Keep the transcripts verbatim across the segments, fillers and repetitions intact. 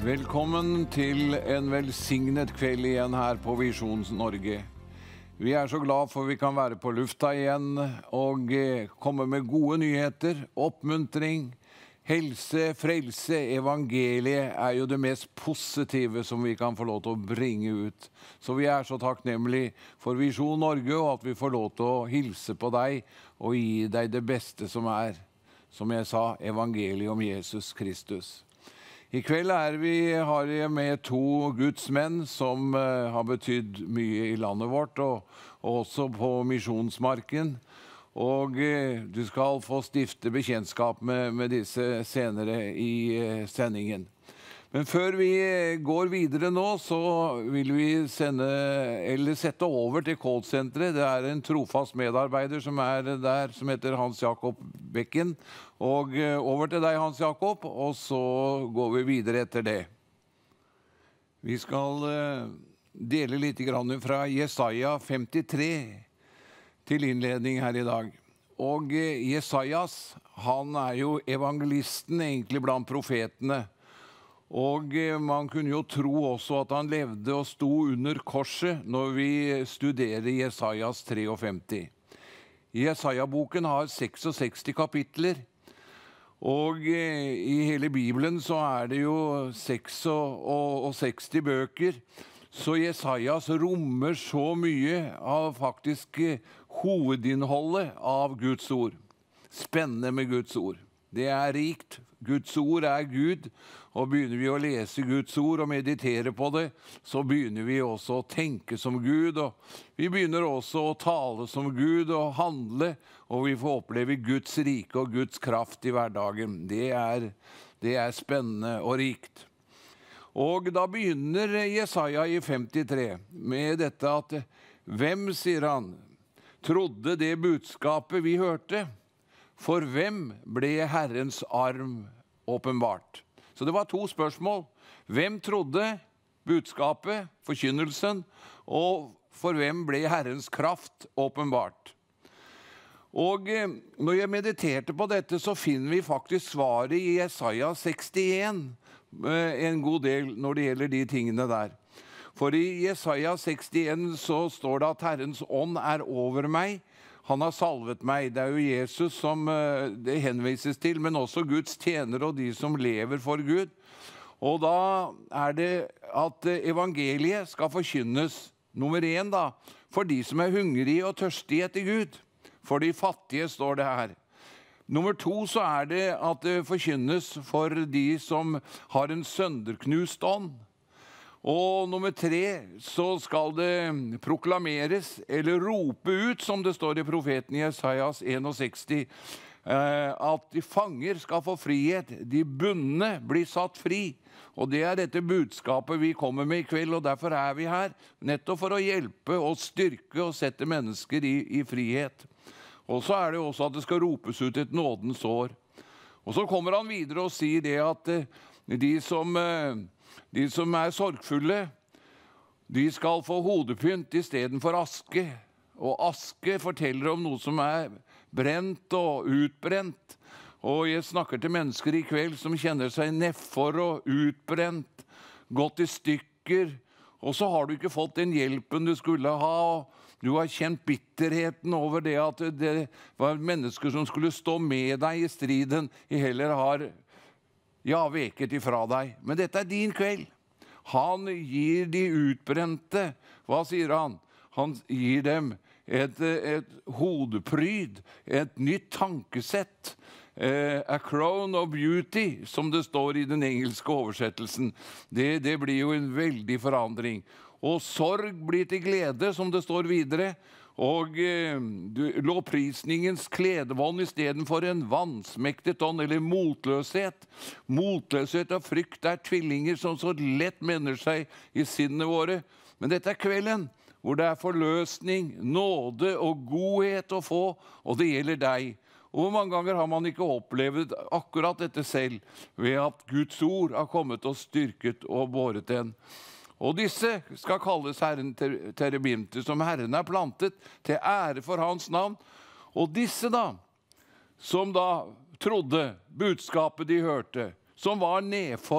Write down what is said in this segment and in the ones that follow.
Velkommen til en velsignet kveld igjen her på Visjon Norge. Vi er så glad for vi kan være på lufta igjen og komme med gode nyheter, oppmuntring, helse, frelse. Evangeliet er jo det mest positive som vi kan få lov til å bringe ut. Så vi er så takknemlige for Visjon Norge og at vi får lov til å hilse på deg og gi deg det beste som er, som jeg sa, evangeliet om Jesus Kristus. I kveld er vi, har jeg med to gudsmenn som uh, har betydd mye i landet vårt, og, og også på misjonsmarken. Og uh, du skal få stifte bekjentskap med, med disse senere i uh, sendingen. Men før vi går videre nå, så vil vi sende, eller sette over til callsenteret. Det er en trofast medarbeider som er der, som heter Hans Jakob Bekken. Og over til deg, Hans Jakob, og så går vi videre etter det. Vi skal dele litt grann fra Jesaja femtitre til innledning her i dag. Og Jesajas, han er jo evangelisten egentlig blant profetene. Og man kunne jo tro også at han levde og sto under korset når vi studerer Jesajas femtitre. Jesaja-boken har seksogseksti kapitler, og i hele Bibelen så er det jo seksogseksti bøker, så Jesajas rommer så mye av faktisk hovedinnholdet av Guds ord. Spennende med Guds ord. Det er rikt. Guds ord er Gud, og begynner vi å lese Guds ord og meditere på det, så begynner vi også å tenke som Gud, og vi begynner også å tale som Gud og handle, og vi får oppleve Guds rike og Guds kraft i hverdagen. Det er, det er spennende og rikt. Og da begynner Jesaja i femtitre med dette at, hvem, sier han, trodde det budskapet vi hørte? For hvem ble Herrens arm åpenbart? Så det var to spørsmål. Hvem trodde budskapet, forkynnelsen, og for hvem ble Herrens kraft åpenbart? Og når jeg mediterte på dette, så finner vi faktisk svaret i Jesaja sekstien, en god del når det gjelder de tingene der. For i Jesaja sekstien så står det at Herrens ånd er over meg. Han har salvet meg. Det er jo Jesus som det henvises til, men også Guds tjenere og de som lever for Gud. Og da er det at evangeliet skal forkynnes, nummer én da, for de som er hungrige og tørstige etter Gud. For de fattige står det her. Nummer to så er det at det forkynnes for de som har en sønderknust ånd. Og nummer tre, så skal det proklameres, eller rope ut, som det står i profeten Jesajas sekstisien, at de fanger skal få frihet, de bundne blir satt fri. Og det er dette budskapet vi kommer med i kveld, og derfor er vi her, nettopp for å hjelpe og styrke og sette mennesker i, i frihet. Og så er det også at det skal ropes ut et nådens år. Og så kommer han videre og sier det at de som... De som er sorgfulle, de skal få hodepynt i stedet for aske. Og aske forteller om noe som er brent og utbrent. Og jeg snakker til mennesker i kveld som kjenner seg nedfor og utbrent, gått i stykker. Og så har du ikke fått den hjelpen du skulle ha. Du har kjent bitterheten over det at det var mennesker som skulle stå med deg i striden, i heller har ja, veket ifra deg. Men dette er din kveld. Han gir de utbrente, hva sier han? Han gir dem et, et hodepryd, et nytt tankesett, eh, a crown of beauty, som det står i den engelske oversettelsen. Det, det blir jo en veldig forandring. Og sorg blir til glede, som det står videre. Og eh, lovprisningens kledevånd i stedet for en vansmektet ånd, eller motløshet. Motløshet og frykt er tvillinger som så lett menner seg i sinnene våre. Men dette er kvelden, hvor det er forløsning, nåde og godhet å få, og det gjelder deg. Og hvor mange ganger har man ikke opplevd akkurat dette selv, ved at Guds ord har kommet og styrket og båret den. Og disse skal kalles Herren Terebimter, som Herren er plantet til ære for hans navn. Og disse da, som da trodde budskapet de hørte, som var nedfor,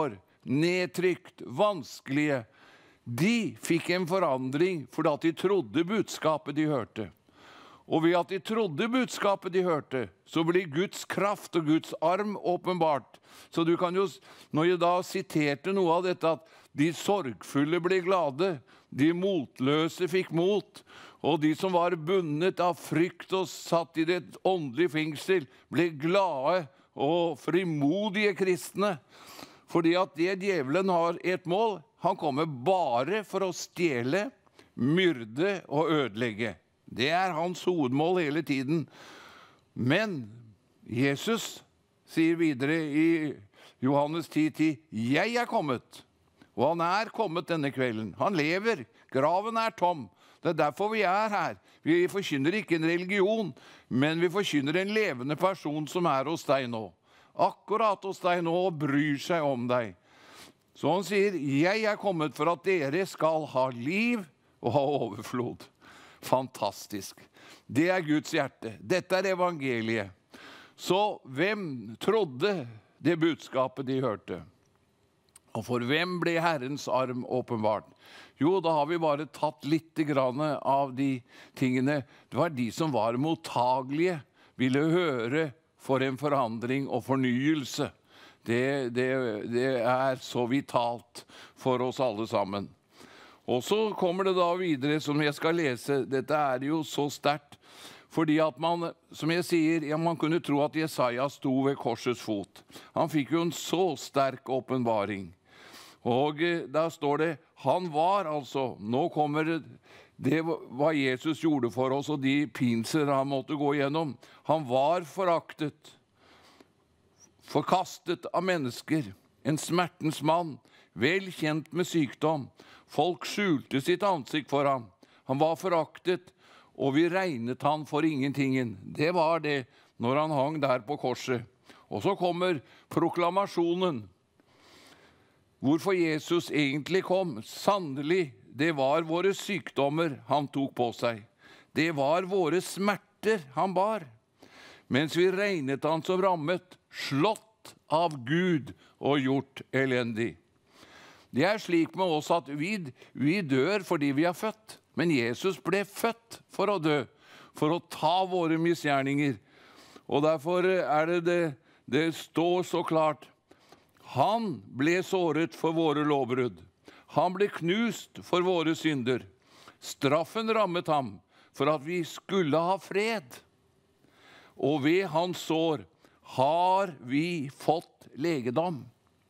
nedtrykt, vanskelige, de fikk en forandring fordi at de trodde budskapet de hørte. Og ved at de trodde budskapet de hørte, så blir Guds kraft og Guds arm åpenbart. Så du kan jo, når jeg da siterte noe av dette, at de sorgfulle ble glade, de motløse fikk mot, og de som var bundet av frykt og satt i et åndelig fengsel, ble glade og frimodige kristne. Fordi at det djevelen har et mål, han kommer bare for å stjele, myrde og ødelegge. Det er hans hovedmål hele tiden. Men Jesus sier videre i Johannes ti ti, jeg er kommet, og han er kommet denne kvelden. Han lever, graven er tom. Det er derfor vi er her. Vi forkynner ikke en religion, men vi forkynner en levende person som er hos deg nå. Akkurat hos deg nå og bryr seg om deg. Så han sier, jeg er kommet for at dere skal ha liv og ha overflod. Fantastisk. Det er Guds hjerte. Dette er evangeliet. Så hvem trodde det budskapet de hørte? Og for hvem ble Herrens arm åpenbart? Jo, da har vi bare tatt litt grann av de tingene. Det var de som var mottagelige, ville høre for en forandring og fornyelse. Det, det, det er så vitalt for oss alle sammen. Og så kommer det da videre, som jeg skal lese. Dette er jo så sterkt, fordi at man, som jeg sier, ja, man kunne tro at Jesaja sto ved korsets fot. Han fikk jo en så sterk åpenbaring. Og der står det, han var altså, nå kommer det, det hva Jesus gjorde for oss, og de pinser han måtte gå igjennom. Han var foraktet, forkastet av mennesker, en smertens mann, vel kjent med sykdom. Folk skjulte sitt ansikt for ham. Han var foraktet, og vi regnet han for ingentingen. Det var det når han hang der på korset. Og så kommer proklamasjonen. Hvorfor Jesus egentlig kom. Sannelig, det var våre sykdommer han tok på seg. Det var våre smerter han bar. Mens vi regnet han som rammet, slått av Gud og gjort elendig. Det er slik med oss at vi, vi dør fordi vi er født. Men Jesus ble født for å dø, for å ta våre misgjerninger. Og derfor er det det, det står så klart. Han ble såret for våre lovbrudd. Han ble knust for våre synder. Straffen rammet ham for at vi skulle ha fred. Og ved hans sår har vi fått legedom.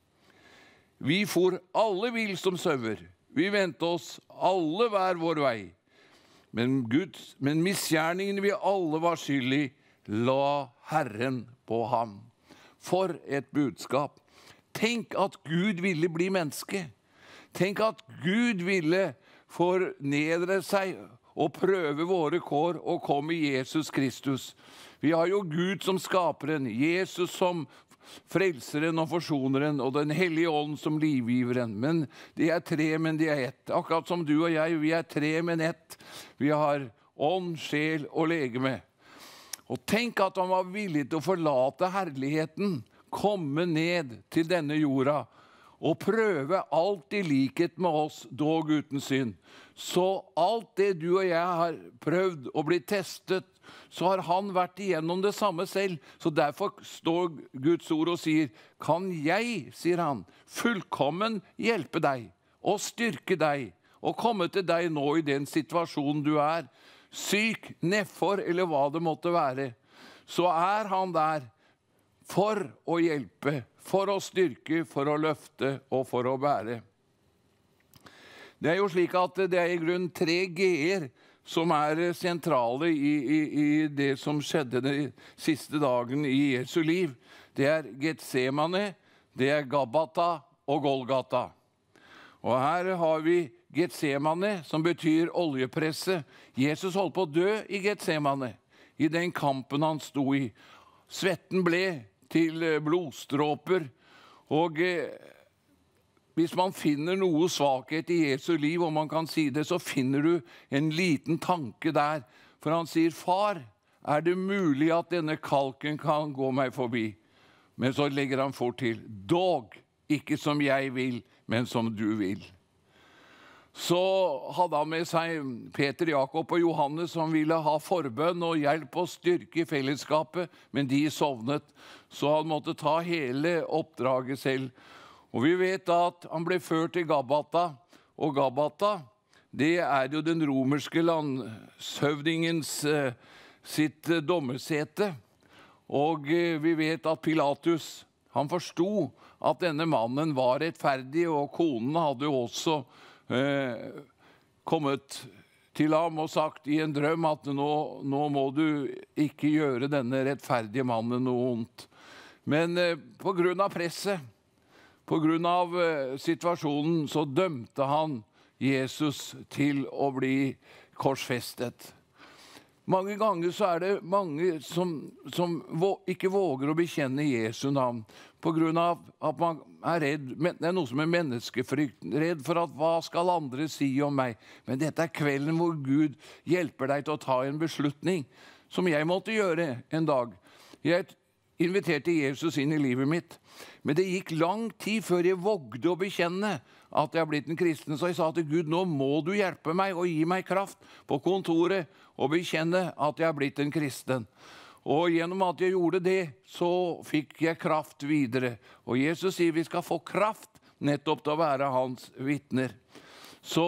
Vi for alle vill som sauer. Vi vendte oss alle hver vår vei. Men, Guds, men misgjerningen vi alle var skyldig, la Herren på ham. For et budskap. Tenk at Gud ville bli menneske. Tenk at Gud ville fornedre seg og prøve våre kår og komme i Jesus Kristus. Vi har jo Gud som skaperen, Jesus som frelseren og forsoneren, og den hellige ånd som livgiveren. Men de er tre, men de er ett. Akkurat som du og jeg, vi er tre, men ett. Vi har ånd, sjel og legeme. Og tenk at han var villig til å forlate herligheten, komme ned til denne jorda, og prøve alt i likhet med oss, dog uten synd. Så alt det du og jeg har prøvd og blitt testet, så har han vært igjennom det samme selv. Så derfor står Guds ord og sier, kan jeg, sier han, fullkommen hjelpe deg, og styrke deg, og komme til deg nå i den situasjonen du er, syk, nedfor, eller hva det måtte være. Så er han der for å hjelpe, for å styrke, for å løfte og for å bære. Det er jo slik at det er i grunn tre G-er som er sentrale i, i, i det som skjedde den siste dagen i Jesu liv. Det er Getsemane, det er Gabata og Golgata. Og her har vi Getsemane, som betyr oljepresse. Jesus holdt på å dø i Getsemane, i den kampen han sto i. Svetten ble til blodstråper, og eh, hvis man finner noe svakhet i Jesu liv, og man kan si det, så finner du en liten tanke der. For han sier, far, er det mulig at denne kalken kan gå meg forbi? Men så legger han fort til, dog ikke som jeg vil, men som du vil. Så hadde han med seg Peter, Jakob og Johannes som ville ha forbønn og hjelp og styrke i fellesskapet, men de sovnet, så han måtte ta hele oppdraget selv. Og vi vet at han ble ført til Gabata, og Gabata, det er jo den romerske landshøvdingens eh, sitt dommersete. Og eh, vi vet at Pilatus, han forstod at denne mannen var rettferdig, og konen hadde jo også eh, kommet til ham og sagt i en drøm at nå, nå må du ikke gjøre denne rettferdige mannen noe ondt. Men eh, på grunn av presset, på grunn av eh, situasjonen, så dømte han Jesus til å bli korsfestet. Mange ganger så er det mange som, som ikke våger å bekjenne Jesu navn på grunn av at man er redd. Det er noe som er menneskefrykt, redd for at hva skal andre si om meg. Men dette er kvelden hvor Gud hjelper deg til å ta en beslutning, som jeg måtte gjøre en dag. Jeg inviterte Jesus inn i livet mitt, men det gikk lang tid før jeg vågde å bekjenne at jeg har blitt en kristen. Så jeg sa til Gud, nå må du hjelpe meg og gi meg kraft på kontoret og bekjenne at jeg har blitt en kristen. Og gjennom at jeg gjorde det, så fikk jeg kraft videre. Og Jesus sier vi skal få kraft nettopp til å være hans vitner. Så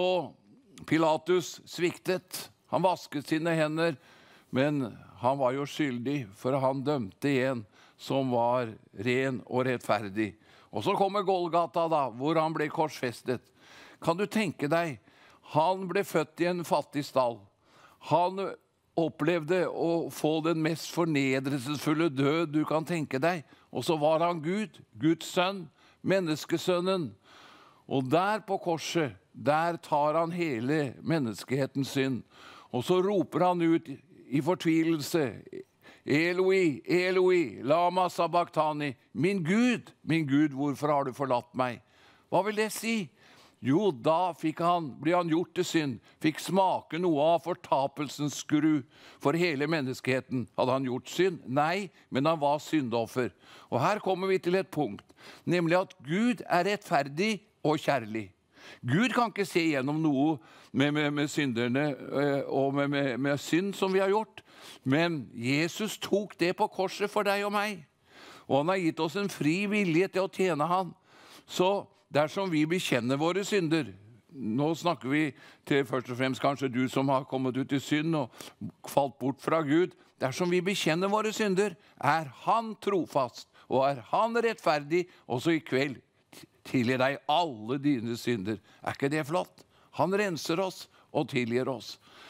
Pilatus sviktet. Han vasket sine hender, men han var jo skyldig, for han dømte en som var ren og rettferdig. Og så kommer Golgata da, hvor han ble korsfestet. Kan du tenke deg, han ble født i en fattig stall. Han opplevde å få den mest fornedrelsesfulle død du kan tenke deg. Og så var han Gud, Guds sønn, menneskesønnen. Og der på korset, der tar han hele menneskehetens synd. Og så roper han ut i fortvilelse, Eloi, Eloi, lama sabachthani, min Gud, min Gud, hvorfor har du forlatt meg? Hva vil det si? Jo, da fikk han, ble han gjort til synd, fikk smake noe av fortapelsens skru for hele menneskeheten. Hadde han gjort synd? Nei, men han var syndoffer. Og her kommer vi til et punkt, nemlig at Gud er rettferdig og kjærlig. Gud kan ikke se gjennom noe med, med, med synderne og med, med, med synd som vi har gjort. Men Jesus tok det på korset for deg og meg. Og han har gitt oss en fri vilje til å tjene han. Så dersom vi bekjenner våre synder, nå snakker vi til først og fremst kanskje du som har kommet ut i synd og falt bort fra Gud. Dersom vi bekjenner våre synder, er han trofast og er han rettferdig også i kveld. Tilgir deg alle dine synder. Er ikke det flott? Han renser oss og tilgir oss.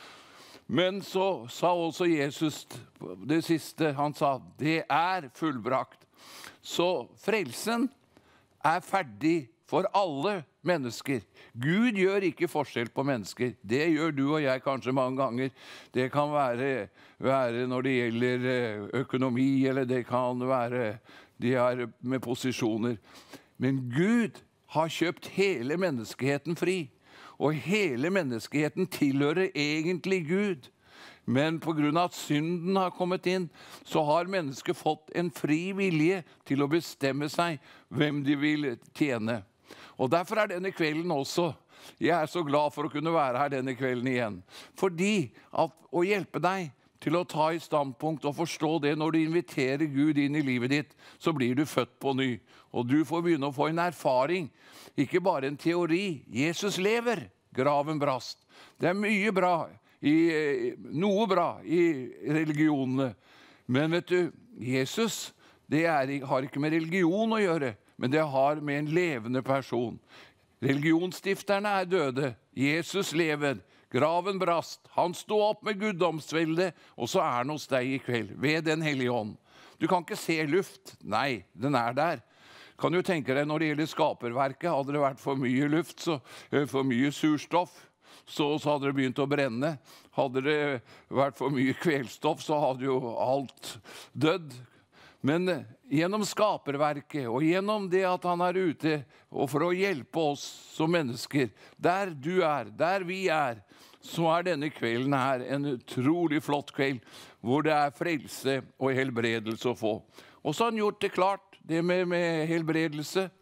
Men så sa også Jesus det siste, han sa, det er fullbrakt. Så frelsen er ferdig for alle mennesker. Gud gjør ikke forskjell på mennesker. Det gjør du og jeg kanskje mange ganger. Det kan være, være når det gjelder økonomi, eller det kan være de er med posisjoner. Men Gud har kjøpt hele menneskeheten fri, og hele menneskeheten tilhører egentlig Gud. Men på grunn av at synden har kommet inn, så har mennesket fått en fri vilje til å bestemme seg hvem de vil tjene. Og derfor er denne kvelden også, jeg er så glad for å kunne være her denne kvelden igjen, fordi at å hjelpe deg til å ta i standpunkt og forstå det når du inviterer Gud inn i livet ditt, så blir du født på ny. Og du får begynne å få en erfaring, ikke bare en teori. Jesus lever, graven brast. Det er mye bra, i, noe bra i religionene. Men vet du, Jesus, det er, har ikke med religion å gjøre, men det har med en levende person. Religionsstifterne er døde, Jesus lever. Graven brast, han stod opp med guddomsvelde, og så er han hos deg i kveld, ved den hellige ånd. Du kan ikke se luft. Nei, den er der. Kan du tenke deg når det gjelder skaperverket, hadde det vært for mye luft, så, for mye surstoff, så, så hadde det begynt å brenne. Hadde det vært for mye kvelstoff, så hadde jo alt dødd. Men gjennom skaperverket, og gjennom det at han er ute, og for å hjelpe oss som mennesker, der du er, der vi er, så er denne kvelden her en utrolig flott kveld, hvor det er frelse og helbredelse å få. Og så har han gjort det klart, det med, med helbredelse.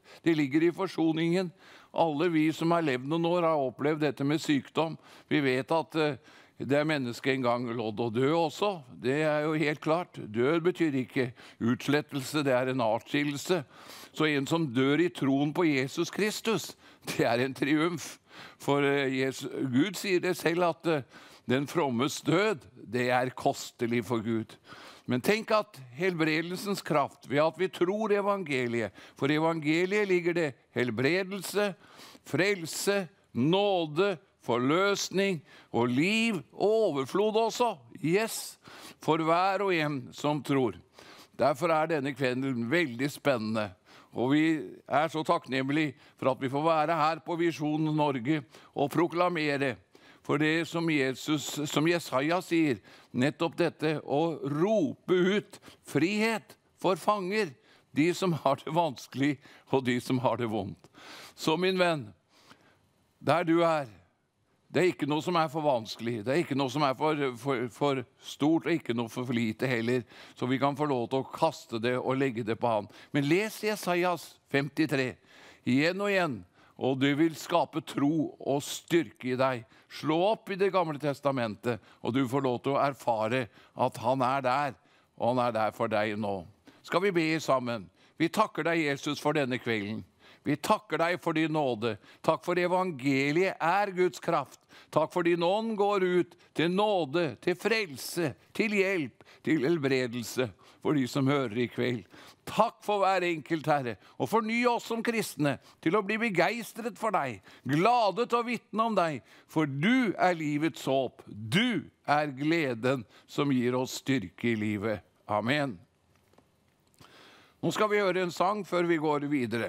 Det ligger i forsoningen. Alle vi som har levd noen år har opplevd dette med sykdom. Vi vet at uh, det er mennesket en gang lodd å dø også. Det er jo helt klart. Død betyr ikke utslettelse, det er en atskillelse. Så en som dør i troen på Jesus Kristus, det er en triumf. For uh, Jesus, Gud sier det selv at uh, den frommes død, det er kostelig for Gud. Men tenk at helbredelsens kraft, ved at vi tror evangeliet, for evangeliet ligger det helbredelse, frelse, nåde, forløsning og liv og overflod også. Yes, for hver og en som tror. Derfor er denne kvelden veldig spennende. Og vi er så takknemlige for at vi får være her på Visjon Norge og proklamere. For det som Jesus, som Jesaja sier, nettopp dette å rope ut frihet for fanger, de som har det vanskelig og de som har det vondt. Så min venn, der du er, det er ikke noe som er for vanskelig, det er ikke noe som er for, for, for stort og ikke noe for, for lite heller, så vi kan få lov til å kaste det og legge det på han. Men les Jesajas femtitre, igjen og igjen, og du vil skape tro og styrke i deg. Slå opp i det gamle testamentet, og du får lov til å erfare at han er der, og han er der for deg nå. Skal vi be sammen? Vi takker deg, Jesus, for denne kvelden. Vi takker deg for din nåde. Takk for evangeliet er Guds kraft. Takk for din ånd går ut til nåde, til frelse, til hjelp, til helbredelse for de som hører i kveld. Takk for hver enkelt, Herre, og forny oss som kristne til å bli begeistret for deg, glade til å vitne om deg, for du er livets håp. Du er gleden som gir oss styrke i livet. Amen. Nå skal vi høre en sang før vi går videre.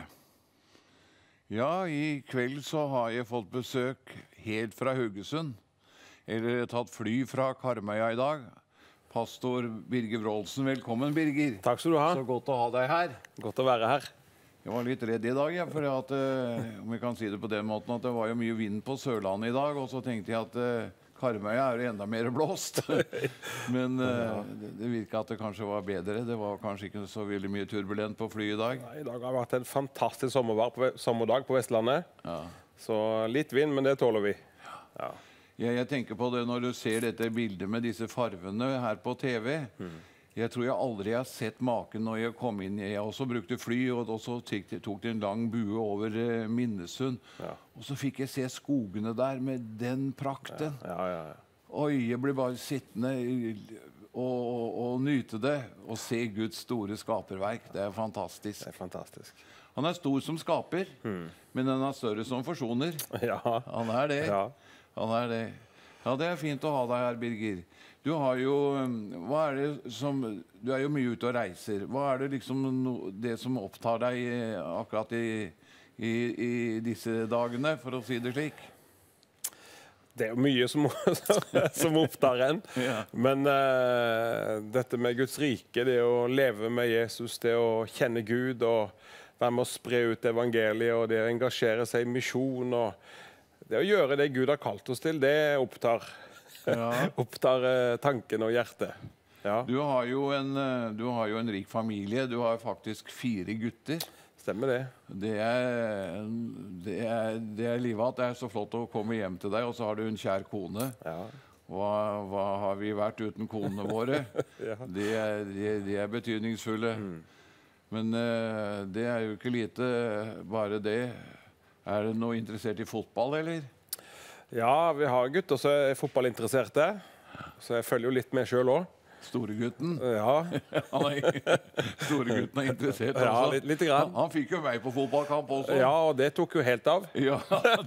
Ja, i kveld så har jeg fått besøk helt fra Haugesund, eller tatt fly fra Karmøya i dag. Pastor Birger Wroldsen, velkommen Birger. Takk skal du ha. Så godt å ha deg her. Godt å være her. Jeg var litt redd i dag, ja, for at, uh, om vi kan si det på den måten, at det var jo mye vind på Sørlandet i dag, og så tenkte jeg at uh, Karmøya er jo enda mer blåst. Men uh, det, det virket at det kanskje var bedre. Det var kanskje ikke så veldig mye turbulent på fly i dag. Nei, I dag har det vært en fantastisk sommerdag på, sommerdag på Vestlandet. Ja. Så litt vind, men det tåler vi. Ja. Ja, jeg tenker på det når du ser dette bildet med disse farvene her på T V. Mm. Jeg tror jeg aldri har sett maken når jeg kom inn. Jeg også brukte fly, og så tok det en lang bue over uh, Minnesund. Ja. Og så fikk jeg se skogene der med den prakten. Ja, ja, ja, ja. Oi, jeg ble bare sittende og, og, og nyte det, og se Guds store skaperverk. Det er fantastisk. Det er fantastisk. Han er stor som skaper, mm. men han er større som forsoner. Ja. Han er det. Ja. Han er det. Ja, det er fint å ha deg her, Birger. Du har jo, hva er det som, du er jo mye ute og reiser. Hva er det liksom det som opptar deg akkurat i, i, i disse dagene, for å si det slik? Det er jo mye som, som opptar en. Ja. Men uh, dette med Guds rike, det å leve med Jesus, det å kjenne Gud og være med å spre ut evangeliet, og det å engasjere seg i misjon, og det å gjøre det Gud har kalt oss til, det opptar Ja. opptar eh, tanken og hjertet. Ja. Du har jo en, du har jo en rik familie. Du har faktisk fire gutter. Stemmer det. Det er, det er, det er livet. Det er så flott å komme hjem til deg, og så har du en kjær kone. Ja. Hva, hva har vi vært uten konene våre? Ja. de, er, de, de er betydningsfulle. Mm. Men uh, det er jo ikke lite bare det. Er du noe interessert i fotball, eller? Ja, vi har gutter som er fotballinteresserte, så jeg følger jo litt med selv også. Storegutten? Ja. Storegutten er interessert også. Ja, litt, litt grann. Han, han fikk jo meg på fotballkamp også. Ja, og det tok jo helt av. Ja.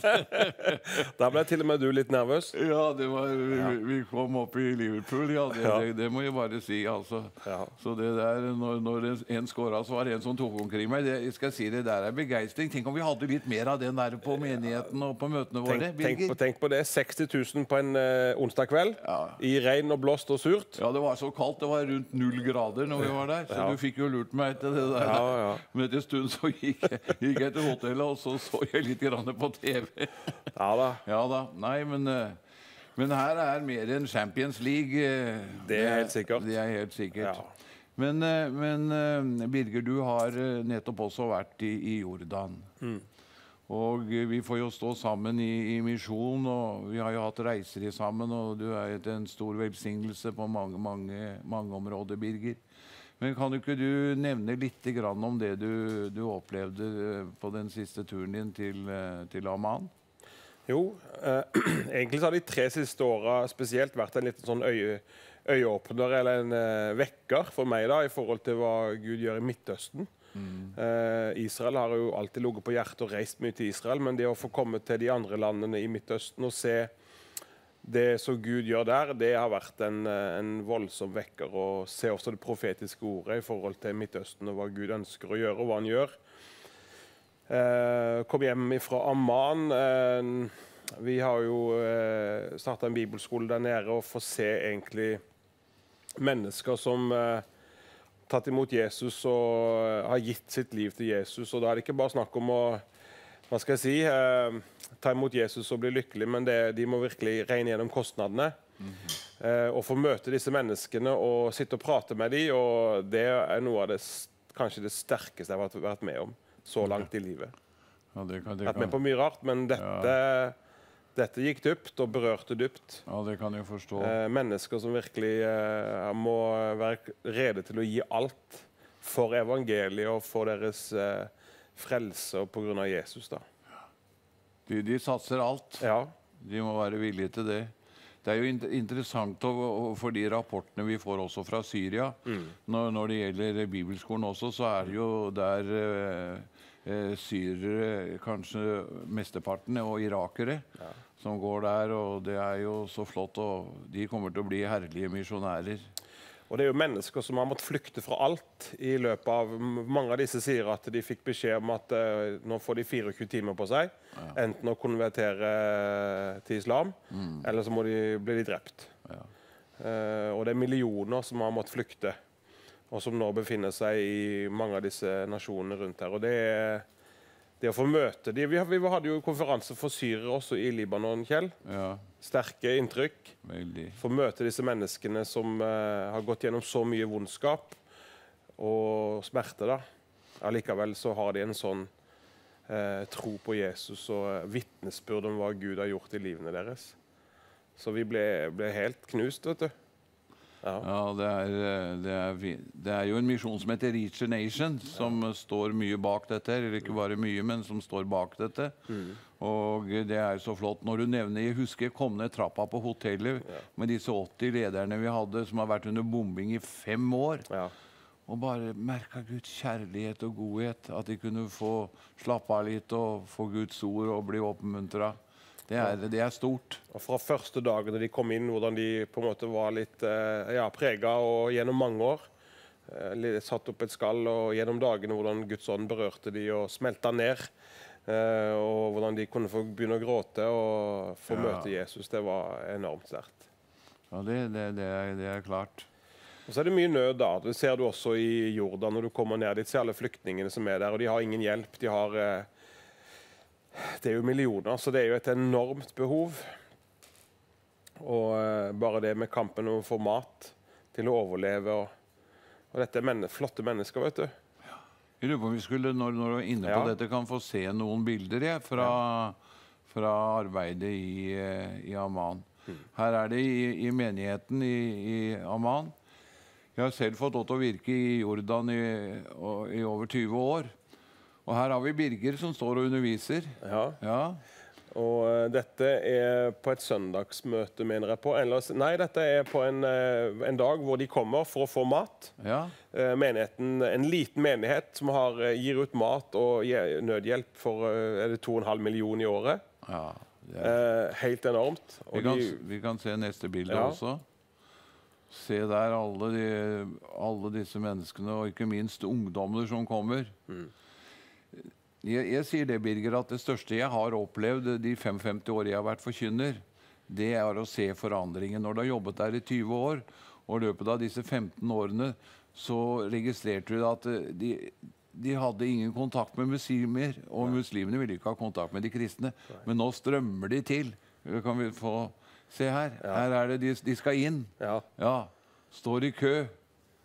Da ble til og med du litt nervøs. Ja, det var, vi, vi kom opp i Liverpool, ja, det, ja. det, det må jeg bare si, altså. Ja. Så det der, når, når en skåret, så var det en som tok omkring meg. Det, jeg skal si, det der er begeistring. Tenk om vi hadde litt mer av den der på menigheten og på møtene våre. Tenk, tenk, på, tenk på det, seksti tusen på en uh, onsdag kveld, ja. I regn og blåst og surt. Ja, det var så kaldt, det var rundt null grader når vi var der, så ja. Du fikk jo lurt meg til det der. Ja, ja. Men etter en stund så gikk jeg, gikk jeg til hotellet, og så så jeg litt grann på T V. Ja da. Ja da. Nei, men, men her er mer enn Champions League. Det er helt sikkert. Det er helt sikkert. Ja. Men, eh, men eh, Birger, du har eh, nettopp også vært i, i Jordan. Mm. Og eh, vi får jo stå sammen i, i misjon, og vi har jo hatt reiser i sammen, og du er et- en stor velsignelse på mange, mange, mange områder, Birger. Men kan ikke du nevne litt grann om det du, du opplevde eh, på den siste turen din til, eh, til Amman? Jo, eh, egentlig så har de tre siste åra spesielt vært en liten sånn øye, øyeåpner eller en eh, vekker for meg da, i forhold til hva Gud gjør i Midtøsten. Mm. Eh, Israel har jo alltid ligget på hjertet og reist mye til Israel, men det å få komme til de andre landene i Midtøsten og se det som Gud gjør der, det har vært en, eh, en voldsom vekker. Og se også det profetiske ordet i forhold til Midtøsten og hva Gud ønsker å gjøre og hva han gjør. Eh, kom hjem fra Amman. Eh, vi har jo eh, startet en bibelskole der nede og får se egentlig mennesker som eh, tatt imot Jesus og eh, har gitt sitt liv til Jesus. Og da er det ikke bare snakk om å hva skal jeg si, eh, ta imot Jesus og bli lykkelig, men det, de må virkelig regne gjennom kostnadene. Mm-hmm. eh, og få møte disse menneskene og sitte og prate med dem, og det er noe av det, kanskje det sterkeste jeg har vært med om så langt i livet. Ja, det kan, det Vært med kan, på mye rart, men dette, dette gikk dypt og berørte dypt. ja, det kan jeg forstå. Eh, mennesker som virkelig eh, må være rede til å gi alt for evangeliet og for deres eh, frelse og på grunn av Jesus. Da. De, de satser alt. Ja. De må være villige til det. Det er jo in interessant å, å, for de rapportene vi får også fra Syria. Mm. Når, når det gjelder bibelskolen også, så er det jo der eh, eh, syrere, kanskje mesteparten, og irakere, Ja. som går der. Og det er jo så flott, og de kommer til å bli herlige misjonærer. Og det er jo mennesker som har måttet flykte fra alt i løpet av mange av disse sier at de fikk beskjed om at uh, nå får de fireogtjue timer på seg, Ja. enten å konvertere uh, til islam, Mm. eller så må de bli drept. Ja. Uh, og det er millioner som har måttet flykte, og som nå befinner seg i mange av disse nasjonene rundt her. Og det er det å få møte de. Vi, vi hadde jo konferanse for syrere også i Libanon, Kjell. Ja, Sterke inntrykk. veldig. Få møte disse menneskene som eh, har gått gjennom så mye vondskap og smerte. da. Allikevel så har de en sånn eh, tro på Jesus og eh, vitnesbyrd om hva Gud har gjort i livene deres. Så vi ble, ble helt knust, vet du. Ja. Ja, det er, eh, det, er, vi- det er jo en misjon som heter Reach a Nation, som eh, står mye bak dette. Eller ikke bare mye, men som står bak dette. Mm. Og eh, det er så flott. Når du nevner, Jeg husker jeg kom ned trappa på hotellet Ja. med disse åtti lederne vi hadde, som har vært under bombing i fem år. Ja. Og bare merka Guds kjærlighet og godhet. At de kunne få slappe av litt og få Guds ord og bli oppmuntra. Det er, det er stort. Og fra første dagen da de kom inn, hvordan de på en måte var litt eh, ja, prega og gjennom mange år. Eh, litt satt opp et skall, og gjennom dagene hvordan Guds ånd berørte de og smelta ned. Eh, og hvordan de kunne få begynne å gråte og få Ja. møte Jesus. Det var enormt sterkt. Ja, det, det, det, er, det er klart. Og så er det mye nød da. Det ser du også i Jordan når du kommer ned dit. Ser alle flyktningene som er der, og de har ingen hjelp. De har... Eh, Det er jo millioner, så det er jo et enormt behov. Og eh, bare det med kampen om å få mat til å overleve. Og, og dette er menne, flotte mennesker, vet du. Jeg lurer på om vi skulle, når, når du er inne på Ja. dette, kan få se noen bilder jeg, fra, fra arbeidet i, eh, i Amman. Mm. Her er det i, i menigheten i, i Amman. Jeg har selv fått lov til å virke i Jordan i, og- i over tyve år. Og her har vi Birger som står og underviser. Ja. Ja, Og eh, dette er på et søndagsmøte, mener jeg på. Eller, nei, dette er på en, eh, en dag hvor de kommer for å få mat. ja, Eh, menigheten, en liten menighet som har, eh, gir ut mat og gir nødhjelp for eh, er det to og en halv million i året. ja. Det er, Eh, helt enormt. vi, Og kan, de, vi kan se neste bilde Ja. også. Se der alle, de, alle disse menneskene, og ikke minst ungdommer som kommer. Mm. Jeg, jeg sier det, Birger, at det største jeg har opplevd de femtifem årene jeg har vært forkynner, det er å se forandringen. Når du har jobbet der i tyve år, og i løpet av disse femten årene, så registrerte du at eh, de, de hadde ingen kontakt med muslimer, og muslimene ville ikke ha kontakt med de kristne. Men nå strømmer de til. Det kan vi få se her. Ja. Her er det de, de skal inn. ja. Ja, står i kø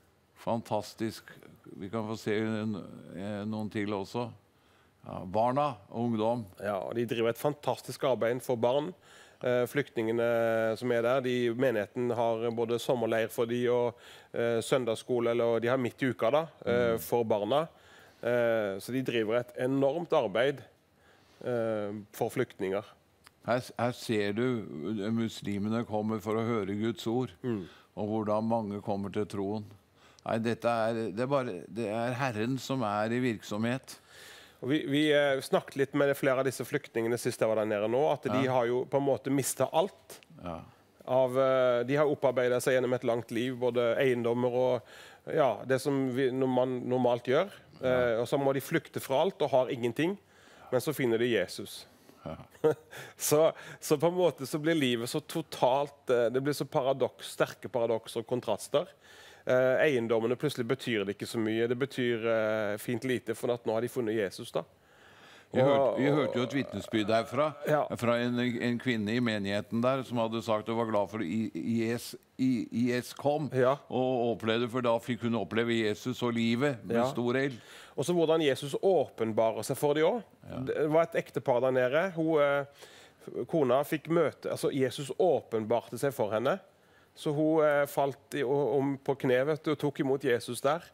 Fantastisk. Vi kan få se noen til også. Ja, barna og ungdom. Ja, og de driver et fantastisk arbeid for barn. Eh, flyktningene som er der, de, menigheten har både sommerleir for de og eh, søndagsskole, eller de har midt i uka da, eh, for barna. Eh, så de driver et enormt arbeid eh, for flyktninger. Her, her ser du muslimene kommer for å høre Guds ord, mm. og hvordan mange kommer til troen. Nei, dette er, det er, bare, det er Herren som er i virksomhet. Og vi, vi eh, snakket litt med flere av disse flyktningene sist jeg var der nede nå, at de ja. har jo på en måte mistet alt. Ja. Av, eh, de har opparbeidet seg gjennom et langt liv, både eiendommer og ja, det som vi, man normalt gjør. Ja. Eh, og så må de flykte fra alt og har ingenting, men så finner de Jesus. Ja. så, så på en måte så blir livet så totalt, eh, det blir så paradoks, sterke paradoks og kontraster. Eh, eiendommene plutselig betyr det ikke så mye. Det betyr eh, fint lite, for at nå har de funnet Jesus da. Vi, og, hørte, vi hørte jo et vitnesbyrd derfra, ja. fra en, en kvinne i menigheten der, som hadde sagt hun var glad for IS, IS kom, ja. og opplevde, for da fikk hun oppleve Jesus og livet med ja. stor eld. Og så hvordan Jesus åpenbarer seg for de også. Ja. Det var et ektepar der nede. Hun, eh, kona fikk møte, altså Jesus åpenbarte seg for henne. Så hun eh, falt i, om på kne, vet du, og tok imot Jesus der.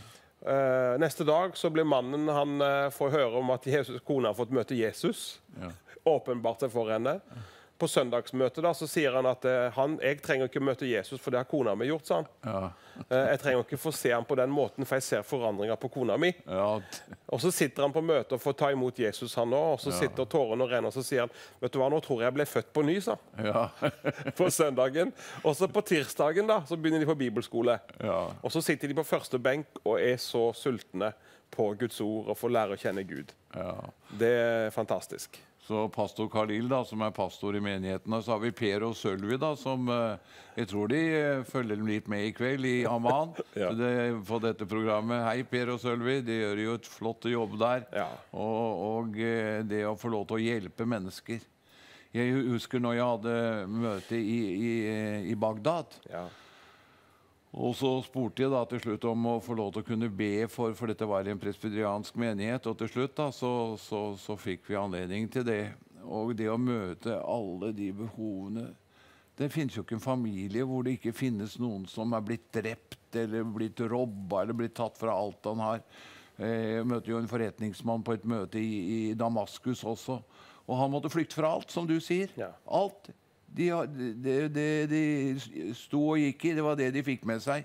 Eh, neste dag så ble mannen, han eh, får høre om at Jesus, kona har fått møte Jesus. Ja. Åpenbart seg for henne. På søndagsmøtet da, så sier han at eh, han, jeg trenger ikke møte Jesus, for det har kona mi gjort, sa han. Ja. eh, jeg trenger ikke få se han på den måten, for jeg ser forandringer på kona mi. Ja. Og så sitter han på møte og får ta imot Jesus han også, og så ja. sitter tårene og renner, og så sier han, vet du hva, nå tror jeg jeg ble født på ny, sa ja. på søndagen. Og så på tirsdagen da, så begynner de på bibelskole. Ja. Og så sitter de på første benk og er så sultne på Guds ord og får lære å kjenne Gud. Ja. Det er fantastisk. Så pastor Khalil, da, som er pastor i menigheten, og så har vi Per og Sølvi, da, som uh, jeg tror de uh, følger litt med i kveld i Amman ja. det, på dette programmet. Hei, Per og Sølvi, de gjør jo et flott jobb der. Ja. Og, og uh, det å få lov til å hjelpe mennesker. Jeg husker når jeg hadde møte i, i, i Bagdad. Ja. Og så spurte jeg da til slutt om å få lov til å kunne be for, for dette var en presbyteriansk menighet, og til slutt da, så, så, så fikk vi anledning til det. Og det å møte alle de behovene. Det finnes jo ikke en familie hvor det ikke finnes noen som er blitt drept, eller blitt robba, eller blitt tatt fra alt han har. Jeg møtte jo en forretningsmann på et møte i, i Damaskus også, og han måtte flykte fra alt, som du sier. Ja. Alt. Det de, de, de sto og gikk i, det var det de fikk med seg.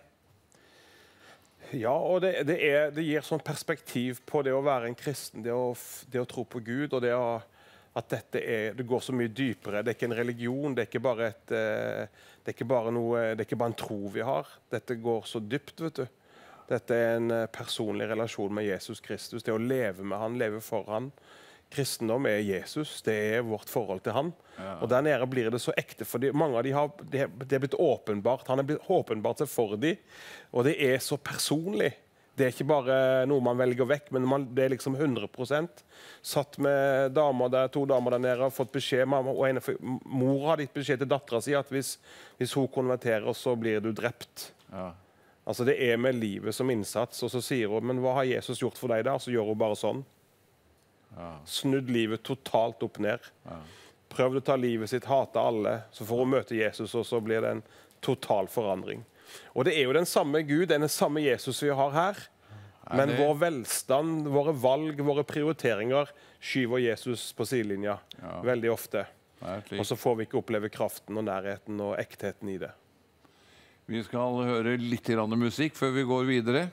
Ja, og det, det, er, det gir sånn perspektiv på det å være en kristen, det å, det å tro på Gud, og det å, at dette er, det går så mye dypere. Det er ikke en religion, det er ikke bare, et, det er ikke bare, noe, det er ikke bare en tro vi har. Dette går så dypt, vet du. Dette er en personlig relasjon med Jesus Kristus, det å leve med han, leve for han. Kristendom er Jesus, det er vårt forhold til han. Ja. Og der nede blir det så ekte, for mange av de har, det, det er blitt åpenbart, han er blitt åpenbart seg for de, og det er så personlig. Det er ikke bare noe man velger vekk, men man, det er liksom hundre prosent. Satt med damer der, to damer der nede, og fått beskjed, mamma, og ene, mor har gitt beskjed til datteren sin at hvis, hvis hun konverterer, så blir du drept. Ja. Altså det er med livet som innsats, og så sier hun, men hva har Jesus gjort for deg der? Så gjør hun bare sånn. Ja. Snudd livet totalt opp ned. Ja. Prøvd å ta livet sitt, hate alle, så får hun møte Jesus, og så blir det en total forandring. Og det er jo den samme Gud, den samme Jesus vi har her. Men det... vår velstand, våre valg, våre prioriteringer skyver Jesus på sidelinja ja. veldig ofte. Og så får vi ikke oppleve kraften og nærheten og ektheten i det. Vi skal høre litt musikk før vi går videre.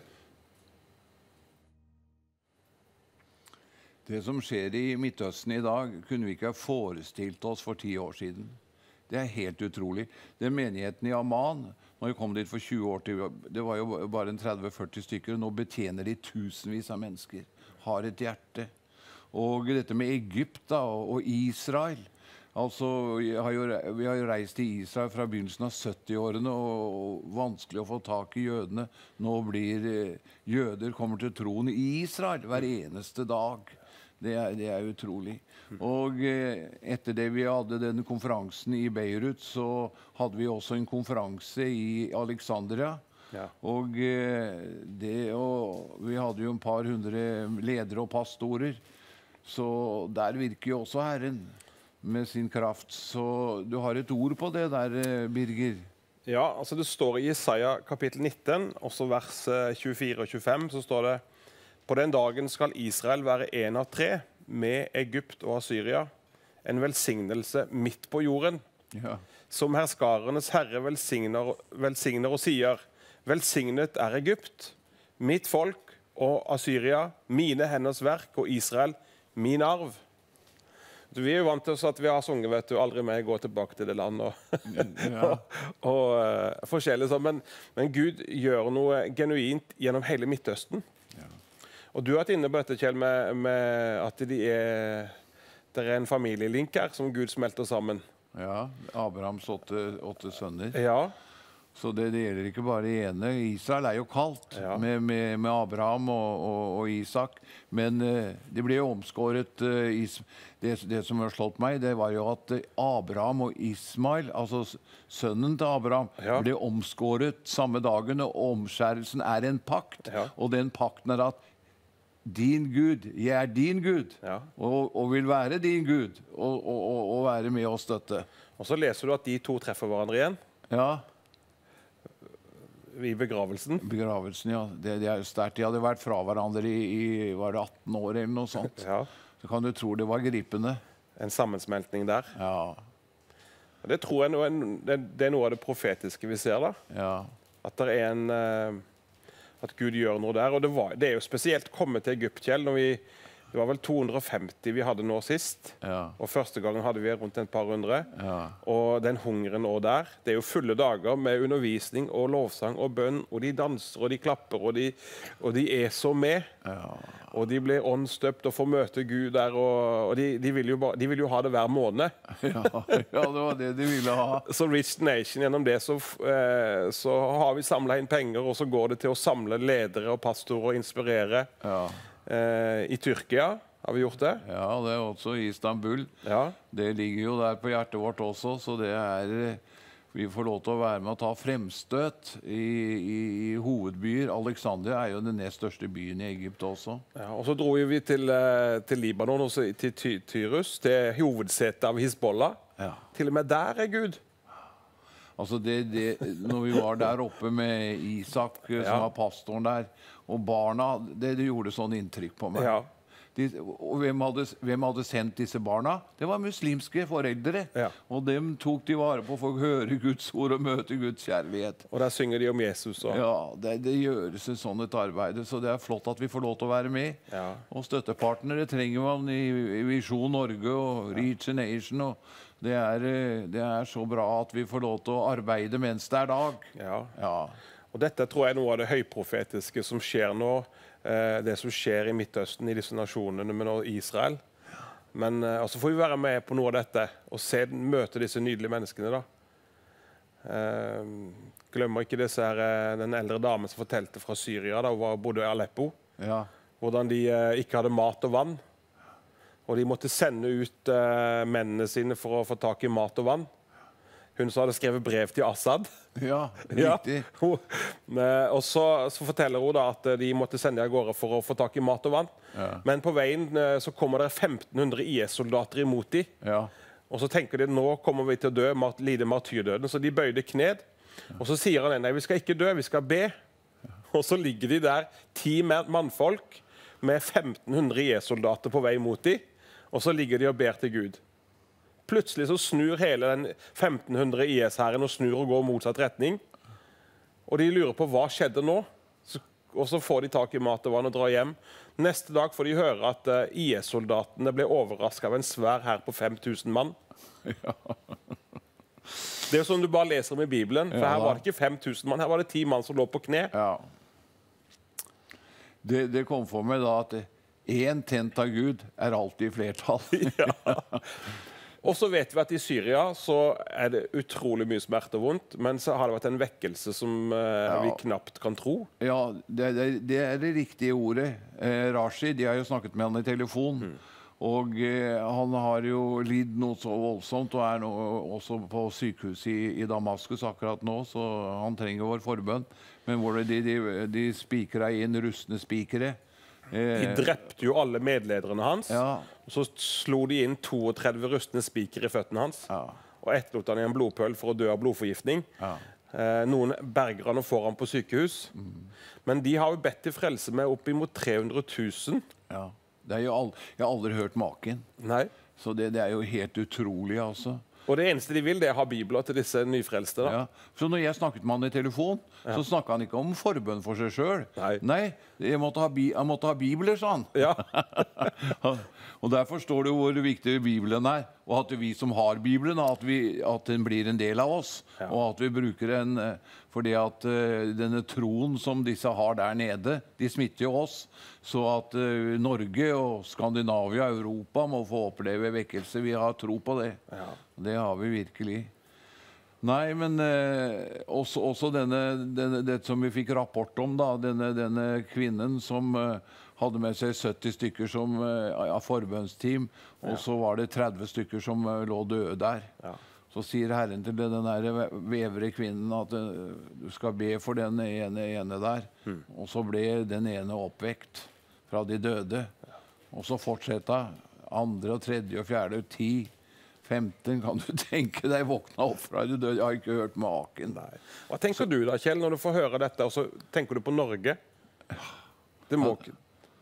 Det som skjer i Midtøsten i dag, kunne vi ikke ha forestilt oss for ti år siden. Det er helt utrolig. Den menigheten i Amman, når vi kom dit for tjue år til, det var jo bare en tretti til førti stykker, og nå betjener de tusenvis av mennesker, har et hjerte. Og dette med Egypt da, og Israel, altså, har jo, vi har jo reist til Israel fra begynnelsen av sytti-årene, og vanskelig å få tak i jødene. Nå blir jøder kommer til troen i Israel hver eneste dag. Det er, det er utrolig. Og eh, etter det vi hadde denne konferansen i Beirut, så hadde vi også en konferanse i Alexandria. Ja. Og eh, det og vi hadde jo en par hundre ledere og pastorer, så der virker jo også Herren med sin kraft. Så du har et ord på det der, eh, Birger? Ja, altså det står i Jesaja kapittel nitten, også vers eh, tjuefire og tjuefem, så står det: På den dagen skal Israel være en av tre, med Egypt og Assyria, en velsignelse midt på jorden. Ja. Som herskarenes herre velsigner, velsigner og sier: Velsignet er Egypt, mitt folk, og Assyria, mine henders verk, og Israel, min arv. Så vi er jo vant til at vi har sunget, vet du, aldri mer gå tilbake til det landet. Og, Ja. og, og uh, forskjellig sånn. Men, men Gud gjør noe genuint gjennom hele Midtøsten. Ja. Og du har vært inne på dette, Kjell, med, med at de er, det er en familielink her som Gud smelter sammen. Ja, Abrahams åtte, åtte sønner. Ja, Så det, det gjelder ikke bare ene. Israel er jo kalt Ja. med, med, med Abraham og, og, og Isak. Men eh, det ble jo omskåret eh, is, det, det som har slått meg, det var jo at eh, Abraham og Ismail, altså s- sønnen til Abraham, Ja. ble omskåret samme dagen. Og omskjærelsen er en pakt. Ja. Og den pakten er at din Gud, jeg er din Gud, Ja. og, og vil være din Gud, og, og, og, og være med og støtte. og så leser du at de to treffer hverandre igjen Ja. i begravelsen. Begravelsen, ja. Det, det er jo sterkt. De hadde vært fra hverandre i, i var det atten år eller noe sånt. Ja, Så kan du tro det var gripende. en sammensmeltning der. Ja, Og det tror jeg noe, det, det er noe av det profetiske vi ser da. ja, At det er en eh, at Gud gjør noe der. Og det, var, det er jo spesielt kommet til Egypt, Kjell, når vi, det var vel to hundre og femti vi hadde nå sist. ja, Og første gangen hadde vi rundt et par hundre. ja. Og den hungeren også der, det er jo fulle dager med undervisning og lovsang og bønn, og de danser og de klapper, og de, og de er så med. Ja, Og de blir åndsdøpt og får møte Gud der, og, og de, de, vil jo bare, de vil jo ha det hver måned. ja, ja, det var det de ville ha. Så Rich Nation, gjennom det så, eh, så har vi samlet inn penger, og så går det til å samle ledere og pastorer og inspirere. Ja, Eh, I Tyrkia har vi gjort det. ja, det er også i Istanbul. Ja, Det ligger jo der på hjertet vårt også, så det er eh, vi får lov til å være med å ta fremstøt i, i, i hovedbyer. Alexandria er jo den nest største byen i Egypt også. ja. Og så dro vi til, eh, til Libanon, og så til Ty Tyrus, til hovedsetet av Hizbollah. Ja. Til og med der er Gud. Altså det, det, når vi var der oppe med Isak, eh, som Ja. var pastoren der, og barna, det, det gjorde sånn inntrykk på meg. Ja. De, og hvem hadde, hvem hadde sendt disse barna? Det var muslimske foreldre. Ja. Og dem tok de vare på for å høre Guds ord og møte Guds kjærlighet. Og der synger de om Jesus. Og, Ja, det, det gjøres et sånt et arbeid, så det er flott at vi får lov til å være med. Ja. Og støttepartnere trenger man i, i Visjon Norge og Reach a Nation. Og det, er, eh, det er så bra at vi får lov til å arbeide mens det er dag. ja. Ja, Og dette tror jeg er noe av det høyprofetiske som skjer nå. Eh, det som skjer i Midtøsten, i disse nasjonene, men også Israel. Men eh, altså får vi være med på noe av dette og se, møte disse nydelige menneskene. da. Eh, glemmer ikke disse her, eh, den eldre damen som fortalte fra Syria, da hun var- bodde i Aleppo. ja, Hvordan de eh, ikke hadde mat og vann. Og de måtte sende ut eh, mennene sine for å få tak i mat og vann. Hun som hadde skrevet brev til Assad. ja, Ja, riktig. hun, eh, og så, så forteller hun da at eh, de måtte sende av gårde for å få tak i mat og vann. Ja. Men på veien eh, så kommer det femten hundre I S-soldater imot dem. Ja, Og så tenker de nå kommer vi til å dø, mart, lide martyrdøden. Så de bøyde kned. Og så sier han nei, vi skal ikke dø, vi skal be. Og så ligger de der, ti mann- mannfolk med femten hundre I S-soldater på vei mot dem. Og så ligger de og ber til Gud. Plutselig så snur hele den femten hundre I S-hæren og snur og går motsatt retning. Og de lurer på hva skjedde nå. Så, og så får de tak i mat og vann og drar hjem. Neste dag får de høre at uh, I S-soldatene ble overrasket av en svær hær på fem tusen mann. Det er jo sånn du bare leser om i Bibelen. For Ja, her da. var det ikke fem tusen mann, her var det ti mann som lå på kne. ja. Det, det kom for meg da at én tent av Gud er alltid i flertall. Og så vet vi at i Syria så er det utrolig mye smerte og vondt, men så har det vært en vekkelse som uh, vi knapt kan tro. Ja, det, det, det er det riktige ordet. Eh, Rashi, de har jo snakket med han i telefon. Og eh, han har jo lidd noe så voldsomt, og er nå også på sykehus i, i Damaskus akkurat nå, så han trenger vår forbønn. Men hvor de, de, de spikra inn rustne spikere. De drepte jo alle medlederne hans, Ja. og så slo de inn trettito rustne spiker i føttene hans, Ja. og etterlot han i en blodpøl for å dø av blodforgiftning. Ja. Eh, noen berger han og får han på sykehus. Men de har jo bedt til frelse med opp imot tre hundre tusen. Ja. Det er jo all, jeg har aldri hørt maken. Nei. Så det, det er jo helt utrolig, altså. Og det eneste de vil, det er å ha bibler til disse nyfrelste. Da. Ja. Så når jeg snakket med han i telefon, så snakket han ikke om forbønn for seg selv. Nei. Nei, jeg måtte ha, bi, jeg måtte ha bibler, sa han. Ja. Og der forstår du hvor viktig Bibelen er. Og at vi som har Bibelen, at, vi, at den blir en del av oss. Ja. Og at vi bruker den eh, fordi at eh, denne troen som disse har der nede, de smitter jo oss. Så at eh, Norge og Skandinavia og Europa må få oppleve vekkelse. Vi har tro på det. Ja. Det har vi virkelig. Nei, men eh, også, også denne, denne, det som vi fikk rapport om, da, denne, denne kvinnen som eh, hadde med seg sytti stykker som, eh, av forbønnsteam, og så var det tretti stykker som eh, lå døde der. Ja. Så sier Herren til den der vevre kvinnen at eh, du skal be for den ene, ene der. Og så ble den ene oppvekt fra de døde. Og så fortsetta andre og tredje og fjerde og ti. femten, kan du tenke deg, våkna opp fra de døde. Jeg har ikke hørt maken. Nei. Hva tenker du da, Kjell, når du får høre dette, og så tenker du på Norge? Det må ikke...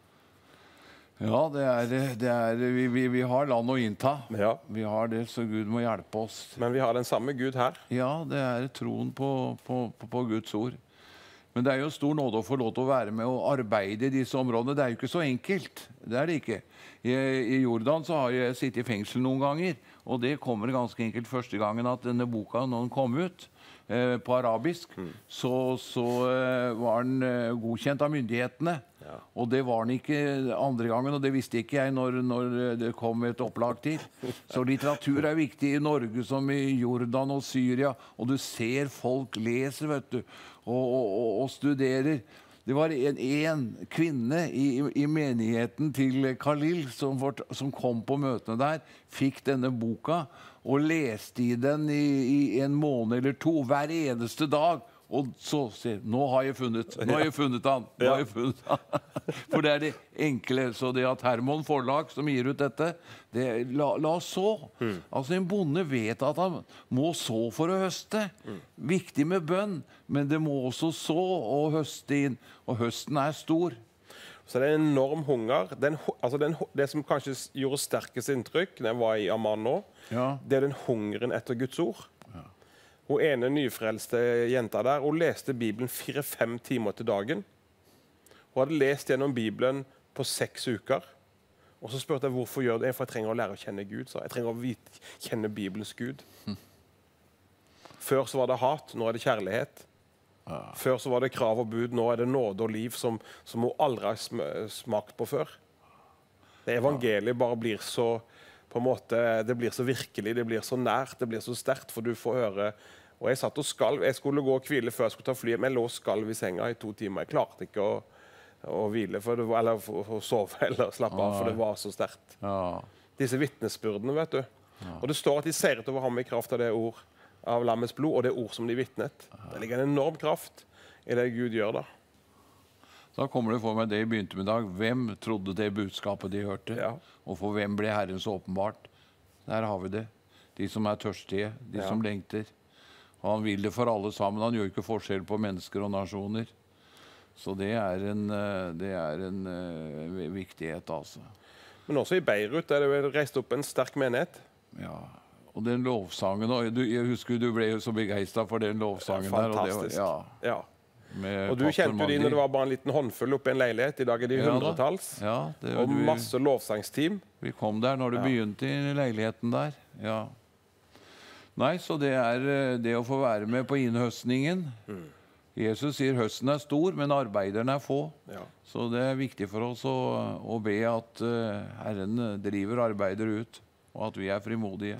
Ja, det er, det er vi, vi, vi har land å innta. Ja. Vi har det, så Gud må hjelpe oss. Men vi har den samme Gud her. Ja, det er troen på, på, på, på Guds ord. Men det er jo stor nåde å få lov til å være med og arbeide i disse områdene. Det er jo ikke så enkelt. Det er det ikke. I, i Jordan så har jeg sittet i fengsel noen ganger, og det kommer ganske enkelt første gangen at denne boka, når den kom ut eh, på arabisk, mm. så, så eh, var den eh, godkjent av myndighetene. Ja. Og det var den ikke andre gangen, og det visste ikke jeg når, når det kom et opplag til. Så litteratur er viktig i Norge som i Jordan og Syria, og du ser folk leser, vet du, og, og, og studerer. Det var en, en kvinne i, i menigheten til Khalil som, fort, som kom på møtene der, fikk denne boka og leste i den i, i en måned eller to, hver eneste dag. Og så sier nå har jeg funnet, nå har jeg funnet han, nå har jeg funnet han. For det er det enkle. Så det at Hermon forlag som gir ut dette, det, la, la oss så. Mm. Altså en bonde vet at han må så for å høste. Mm. Viktig med bønn, men det må også så og høste inn. Og høsten er stor. Så det er en enorm hunger. Den, altså den, det som kanskje gjorde sterkest inntrykk når jeg var i Amman nå, ja. det er den hungeren etter Guds ord. Hun ene nyfrelste jenta der, hun leste Bibelen fire-fem timer til dagen. Hun hadde lest gjennom Bibelen på seks uker. Og så spurte jeg hvorfor gjør det, for jeg trenger å lære å kjenne Gud. Så jeg trenger å vite, kjenne Bibelens Gud. Hm. Før så var det hat, nå er det kjærlighet. Ja. Før så var det krav og bud, nå er det nåde og liv som, som hun aldri har smakt på før. Det evangeliet bare blir så... på en måte, det blir så virkelig, det blir så nært, det blir så sterkt, for du får høre. Og jeg satt og skalv, jeg skulle gå og hvile før jeg skulle ta flyet, men jeg lå og skalv i senga i to timer. Jeg klarte ikke å, å hvile, for det var, eller å sove eller slappe av, for det var så sterkt. Ja. Disse vittnesbyrdene, vet du. Ja. Og det står at de seiret over ham i kraft av det ord av lammets blod, og det ord som de vittnet. Ja. Det ligger en enorm kraft i det Gud gjør da. Da kommer det for meg det i begynte med dag. Hvem trodde det budskapet de hørte? Ja. Og for hvem ble Herren så åpenbart? Der har vi det. De som er tørstige, de ja. som lengter. Og han vil det for alle sammen. Han gjør ikke forskjell på mennesker og nasjoner. Så det er en, det er en uh, viktighet, altså. Men også i Beirut er det reist opp en sterk menighet. Ja, og den lovsangen, og du, jeg husker du ble så begeistret for den lovsangen. Fantastisk. Der, og det var, ja. ja. Og du kjente de når det var bare en liten håndfull oppe i en leilighet. I dag er de ja, hundretalls. Ja, det, og masse lovsangsteam. Vi kom der når du ja. begynte i leiligheten der. Ja. Nei, så det er det å få være med på innhøstningen. Mm. Jesus sier høsten er stor, men arbeiderne er få. Ja. Så det er viktig for oss å, å be at uh, Herren driver arbeider ut, og at vi er frimodige.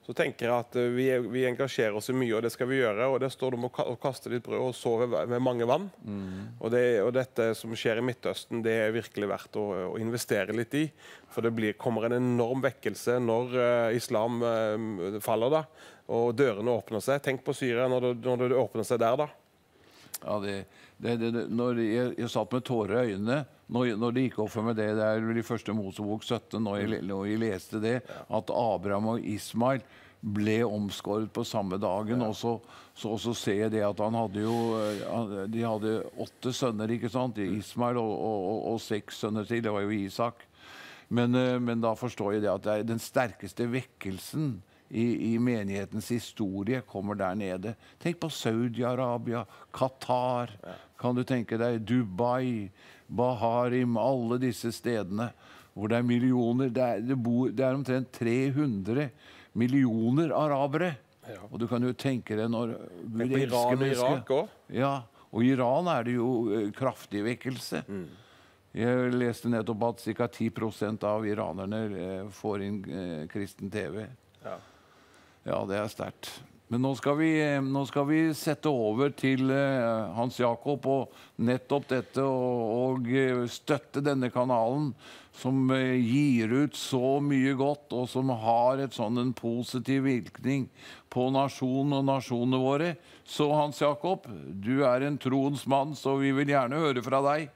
så tenker jeg at eh, vi, vi engasjerer oss i mye, og det skal vi gjøre. Og det står det om å, ka å kaste ditt brød og sove ved mange vann. Mm. Og, det, og dette som skjer i Midtøsten, det er virkelig verdt å, å investere litt i. For det blir, kommer en enorm vekkelse når uh, islam uh, faller da, og dørene åpner seg. Tenk på Syria når det, når det åpner seg der da. Ja, det, det, det, når jeg, jeg satt med tårer i øynene, når, når det gikk opp for meg det, det er vel i første Mosebok sytten, når jeg, når jeg leste det, at Abraham og Ismail ble omskåret på samme dagen, ja. og så, så, så ser jeg det at han hadde jo, de hadde åtte sønner, ikke sant, Ismail og, og, og, og seks sønner til, det var jo Isak. Men, men da forstår jeg det at det er den sterkeste vekkelsen I, i menighetens historie kommer der nede. Tenk på Saudi-Arabia, Qatar, ja. kan du tenke deg Dubai, Baharim, alle disse stedene hvor det er millioner, det er, det bor, det er omtrent tre hundre millioner arabere. Ja. Og du kan jo tenke deg når Gud elsker mennesker. Irak også. Ja, og i Iran er det jo uh, kraftig vekkelse. Mm. Jeg leste nettopp at ca. ti prosent av iranerne uh, får inn uh, kristen T V. Ja. Ja, det er sterkt. Men nå skal, vi, nå skal vi sette over til uh, Hans Jakob og nettopp dette og, og støtte denne kanalen som uh, gir ut så mye godt og som har et sånn en positiv virkning på nasjonen og nasjonene våre. Så Hans Jakob, du er en troens mann, så vi vil gjerne høre fra deg.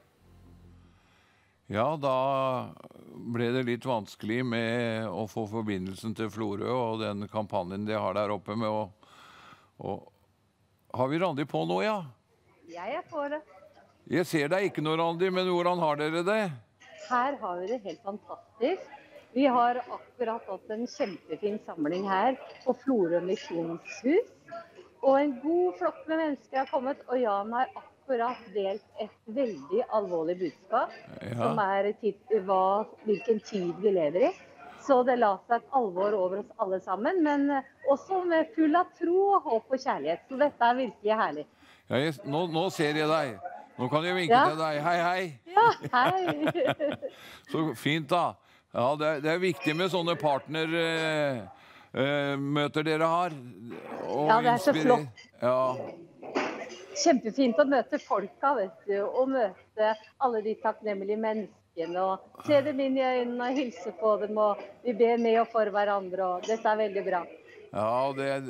Ja, da ble det litt vanskelig med å få forbindelsen til Florø og den kampanjen de har der oppe med å... Og... Har vi Randi på nå, ja? Jeg er på det. Jeg ser deg ikke noe, Randi, men hvordan har dere det? Her har vi det helt fantastisk. Vi har akkurat hatt en kjempefin samling her på Florø misjonshus. Og en god flokk med mennesker har kommet, og Jan har akkurat akkurat delt et veldig alvorlig budskap, ja. som er tid, hva, hvilken tid vi lever i. Så det la seg et alvor over oss alle sammen, men også med full av tro, håp og kjærlighet. Så dette er virkelig herlig. Ja, jeg, nå, nå ser jeg deg. Nå kan jeg vinke ja. til deg. Hei, hei. Ja, hei. Så fint da. Ja, det, er, det er viktig med sånne partnermøter eh, dere har. Og ja, det er så flott. Ja. Kjempefint å møte folka, vet du, og møte alle de takknemlige menneskene, og se dem inn i øynene og hilse på dem, og vi ber med og for hverandre, og dette er veldig bra. Ja, og det,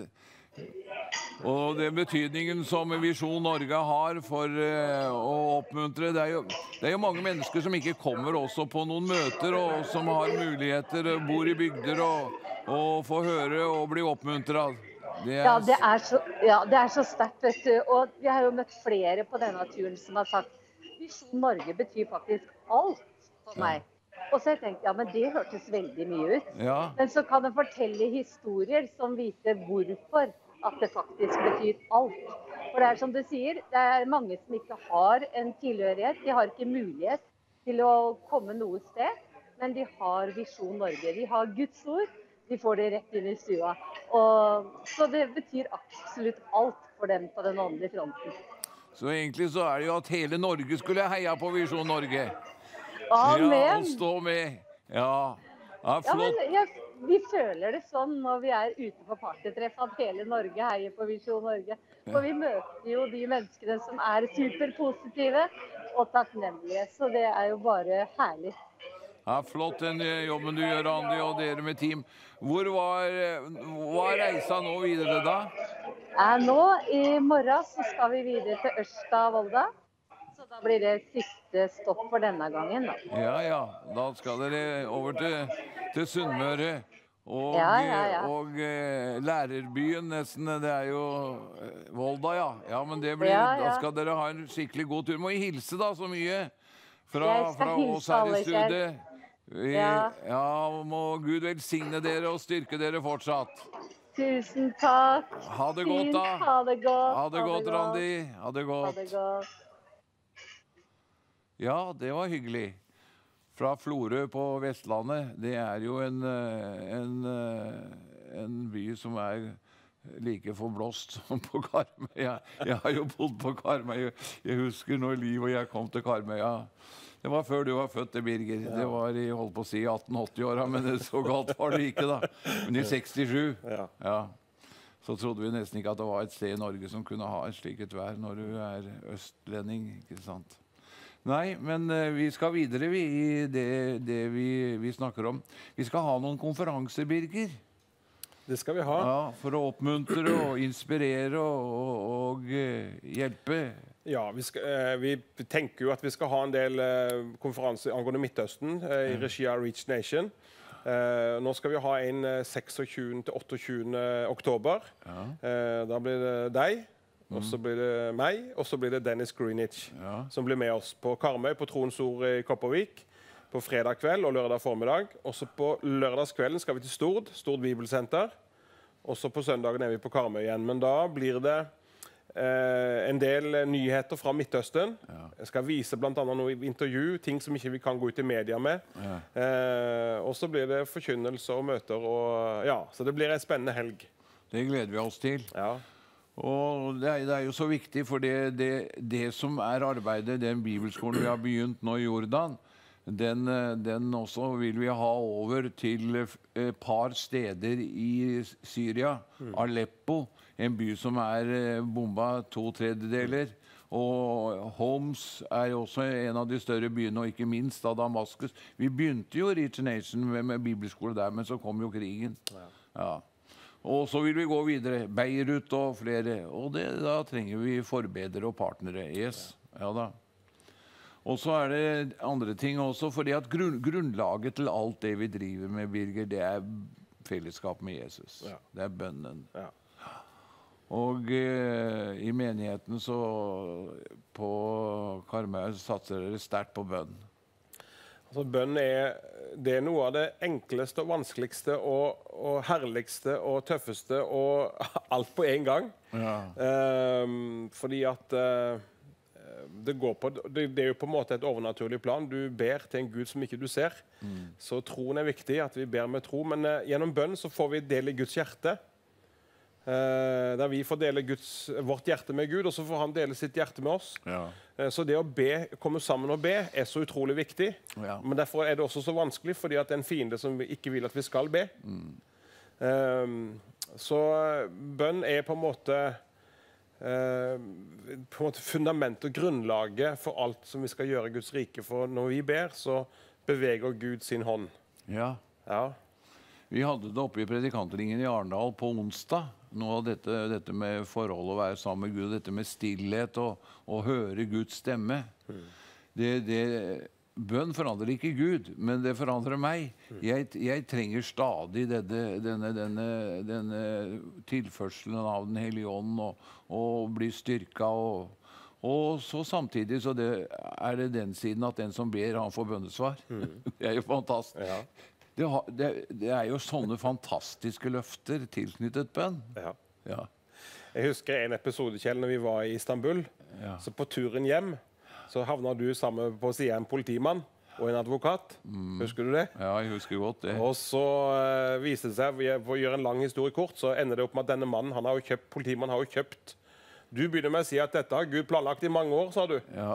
og det betydningen som Visjon Norge har for uh, å oppmuntre, det er, jo, det er jo mange mennesker som ikke kommer også på noen møter, og som har muligheter, bor i bygder, og, og får høre og bli oppmuntret. Det er... Ja, det er så, ja, det er så sterkt, vet du. Og vi har jo møtt flere på denne turen som har sagt Visjon Norge betyr faktisk alt for meg. Ja. Og så har jeg tenkt, ja, men det hørtes veldig mye ut. Ja. Men så kan jeg fortelle historier som viser hvorfor at det faktisk betyr alt. For det er som du sier, det er mange som ikke har en tilhørighet. De har ikke mulighet til å komme noe sted, men de har Visjon Norge. De har Guds ord. De får det rett inn i stua. Og, så det betyr absolutt alt for dem på den åndelige fronten. Så egentlig så er det jo at hele Norge skulle heia på Visjon Norge. Amen! Ja, og stå med. Ja, ja flott. Ja, men jeg, vi føler det sånn når vi er ute på partytreff, at hele Norge heier på Visjon Norge. For vi møter jo de menneskene som er superpositive og takknemlige. Så det er jo bare herlig. Ja, flott den jobben du gjør, Randi, og dere med team. Hvor var, var reisa nå videre da? Ja, nå i morgen så skal vi videre til Ørsta, Volda. Så da blir det siste stopp for denne gangen da. Ja, ja. Da skal dere over til, til Sunnmøre. Og, ja, ja, ja. og uh, lærerbyen nesten, det er jo uh, Volda, ja. Ja, men det blir, ja, ja. da skal dere ha en skikkelig god tur. Må jeg hilse da så mye fra, fra oss her i studiet. Vi, ja. ja, må Gud velsigne dere og styrke dere fortsatt. Tusen takk. Ha det godt da. Ha det godt. Ha det godt, Randi. Ha det godt. Ha det godt. Ja, det var hyggelig. Fra Florø på Vestlandet. Det er jo en, en, en by som er like forblåst som på Karmøy. Jeg, jeg har jo bodd på Karmøy. Jeg husker når Liv og jeg kom til Karmøya. Det var før du var født, det, Birger. Ja. Det var i, holdt på å si, atten åtti-åra, men det så galt var det ikke da. Men i sekstisju, ja. Ja, så trodde vi nesten ikke at det var et sted i Norge som kunne ha et slikt vær når du er østlending, ikke sant? Nei, men uh, vi skal videre vi, i det, det vi, vi snakker om. Vi skal ha noen konferanser, Birger. Det skal vi ha. Ja, for å oppmuntre og inspirere og, og, og uh, hjelpe. Ja, vi, skal, uh, vi tenker jo at vi skal ha en del uh, konferanser angående Midtøsten uh, i regi av Reach Nation. Uh, nå skal vi ha en uh, seksogtjuende til åtteogtjuende oktober. Ja. Uh, da blir det deg, mm. og så blir det meg, og så blir det Dennis Greenwich, ja. Som blir med oss på Karmøy, på Troens Ord i Kopervik, på fredag kveld og lørdag formiddag. Også på lørdagskvelden skal vi til Stord, Stord Bibelsenter. Også på søndagen er vi på Karmøy igjen, men da blir det Eh, en del nyheter fra Midtøsten. Ja. Jeg skal vise blant annet noe intervju, ting som ikke vi kan gå ut i media med. Ja. Eh, og så blir det forkynnelse og møter. Og, ja, så det blir en spennende helg. Det gleder vi oss til. Ja. Og det er, det er jo så viktig, for det, det, det som er arbeidet, den bibelskolen vi har begynt nå i Jordan, den, den også vil vi ha over til et par steder i Syria. Mm. Aleppo, en by som er bomba to tredjedeler. Og Homs er også en av de større byene, og ikke minst av Damaskus. Vi begynte jo Reach Nation med, med bibelskole der, men så kom jo krigen. Ja. Ja. Og så vil vi gå videre. Beirut og flere. Og det, da trenger vi forbedere og partnere. Yes. Ja da. Og så er det andre ting også, fordi at grunn, grunnlaget til alt det vi driver med, Birger, det er fellesskap med Jesus. Ja. Det er bønnen. Ja. Og eh, i menigheten så på Karmøy satser dere sterkt på bønn. Altså, bønn er, det er noe av det enkleste og vanskeligste og, og herligste og tøffeste og alt på en gang. Ja. Um, fordi at uh, det, går på, det, det er jo på en måte et overnaturlig plan. Du ber til en Gud som ikke du ser. Mm. Så troen er viktig, at vi ber med tro. Men uh, gjennom bønn så får vi del i Guds hjerte. Uh, der vi får dele Guds, vårt hjerte med Gud, og så får han dele sitt hjerte med oss. Ja. Uh, så det å be, komme sammen og be er så utrolig viktig. Ja. Men derfor er det også så vanskelig, fordi at det er en fiende som ikke vil at vi skal be. Mm. Uh, så bønn er på en måte, uh, på en måte fundament og grunnlaget for alt som vi skal gjøre i Guds rike. For når vi ber, så beveger Gud sin hånd. Ja. Ja. Vi hadde det oppe i predikantringen i Arendal på onsdag. Noe av dette, dette med forhold å være sammen med Gud, dette med stillhet og, og høre Guds stemme. Mm. Det, det, bønn forandrer ikke Gud, men det forandrer meg. Mm. Jeg, jeg trenger stadig denne, denne, denne, denne tilførselen av Den hellige ånd og, og bli styrket. Og, og så samtidig så det, er det den siden at den som ber, han får bønnesvar. Mm. Det er jo fantastisk. Ja. Det, det, det er jo sånne fantastiske løfter tilknyttet bønn. Ja. Ja. Jeg husker en episode, Kjell, når vi var i Istanbul. Ja. Så på turen hjem så havna du sammen på siden av en politimann og en advokat. Mm. Husker du det? Ja, jeg husker godt det. Og så uh, viste det seg, for å gjøre en lang historie kort, så ender det opp med at denne mannen, han har jo kjøpt, politimannen har jo kjøpt. Du begynner med å si at dette har Gud planlagt i mange år, sa du. Ja.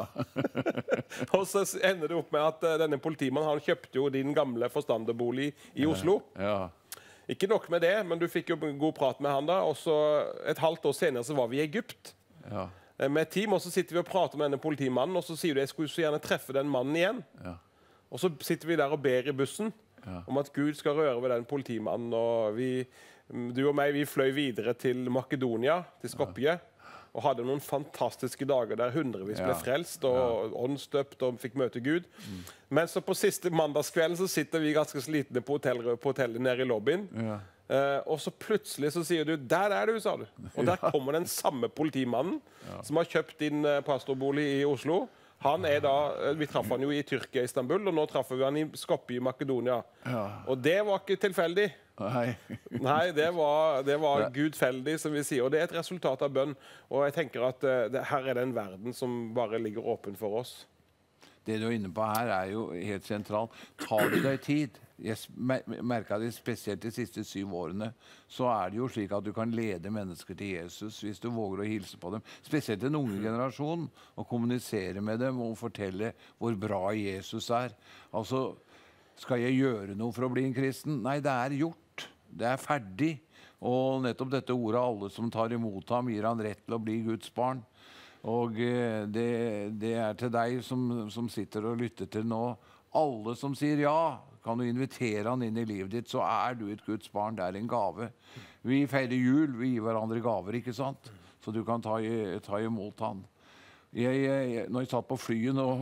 Og så ender det opp med at uh, denne politimannen, han kjøpte jo din gamle forstanderbolig i Oslo. Ja. Ikke nok med det, men du fikk jo god prat med han da, og så et halvt år senere så var vi i Egypt. Ja. Uh, med et team, og så sitter vi og prater med denne politimannen, og så sier du, jeg skulle så gjerne treffe den mannen igjen. Ja. Og så sitter vi der og ber i bussen, ja, om at Gud skal røre ved den politimannen, og vi, du og meg, vi fløy videre til Makedonia, til Skopje. Ja. Og hadde noen fantastiske dager der hundrevis ble frelst og ja, åndsdøpt og fikk møte Gud. Mm. Men så på siste mandagskvelden så sitter vi ganske slitne på hotellet, på hotellet nede i lobbyen. Ja. Uh, og så plutselig så sier du, der er du, sa du. Og der kommer den samme politimannen ja, som har kjøpt din uh, pastorbolig i Oslo. Han er da, vi traff han jo i Tyrkia, Istanbul, og nå traff vi han i Skopje i Makedonia. Ja. Og det var ikke tilfeldig. Nei, Nei det var, det var gudfeldig, som vi sier. Og det er et resultat av bønn. Og jeg tenker at uh, det, her er det en verden som bare ligger åpen for oss. det du er inne på her, er jo helt sentralt. Tar du deg tid, jeg merket det spesielt de siste syv årene, så er det jo slik at du kan lede mennesker til Jesus hvis du våger å hilse på dem. Spesielt den unge generasjonen, og kommunisere med dem og fortelle hvor bra Jesus er. Altså, skal jeg gjøre noe for å bli en kristen? Nei, det er gjort. Det er ferdig. Og nettopp dette ordet, alle som tar imot ham, gir han rett til å bli Guds barn. Og det, det er til deg som, som sitter og lytter til nå. Alle som sier ja, kan du invitere han inn i livet ditt, så er du et Guds barn. Det er en gave. Vi feirer jul, vi gir hverandre gaver, ikke sant? Så du kan ta, ta imot han. Jeg, jeg, når jeg satt på flyet nå,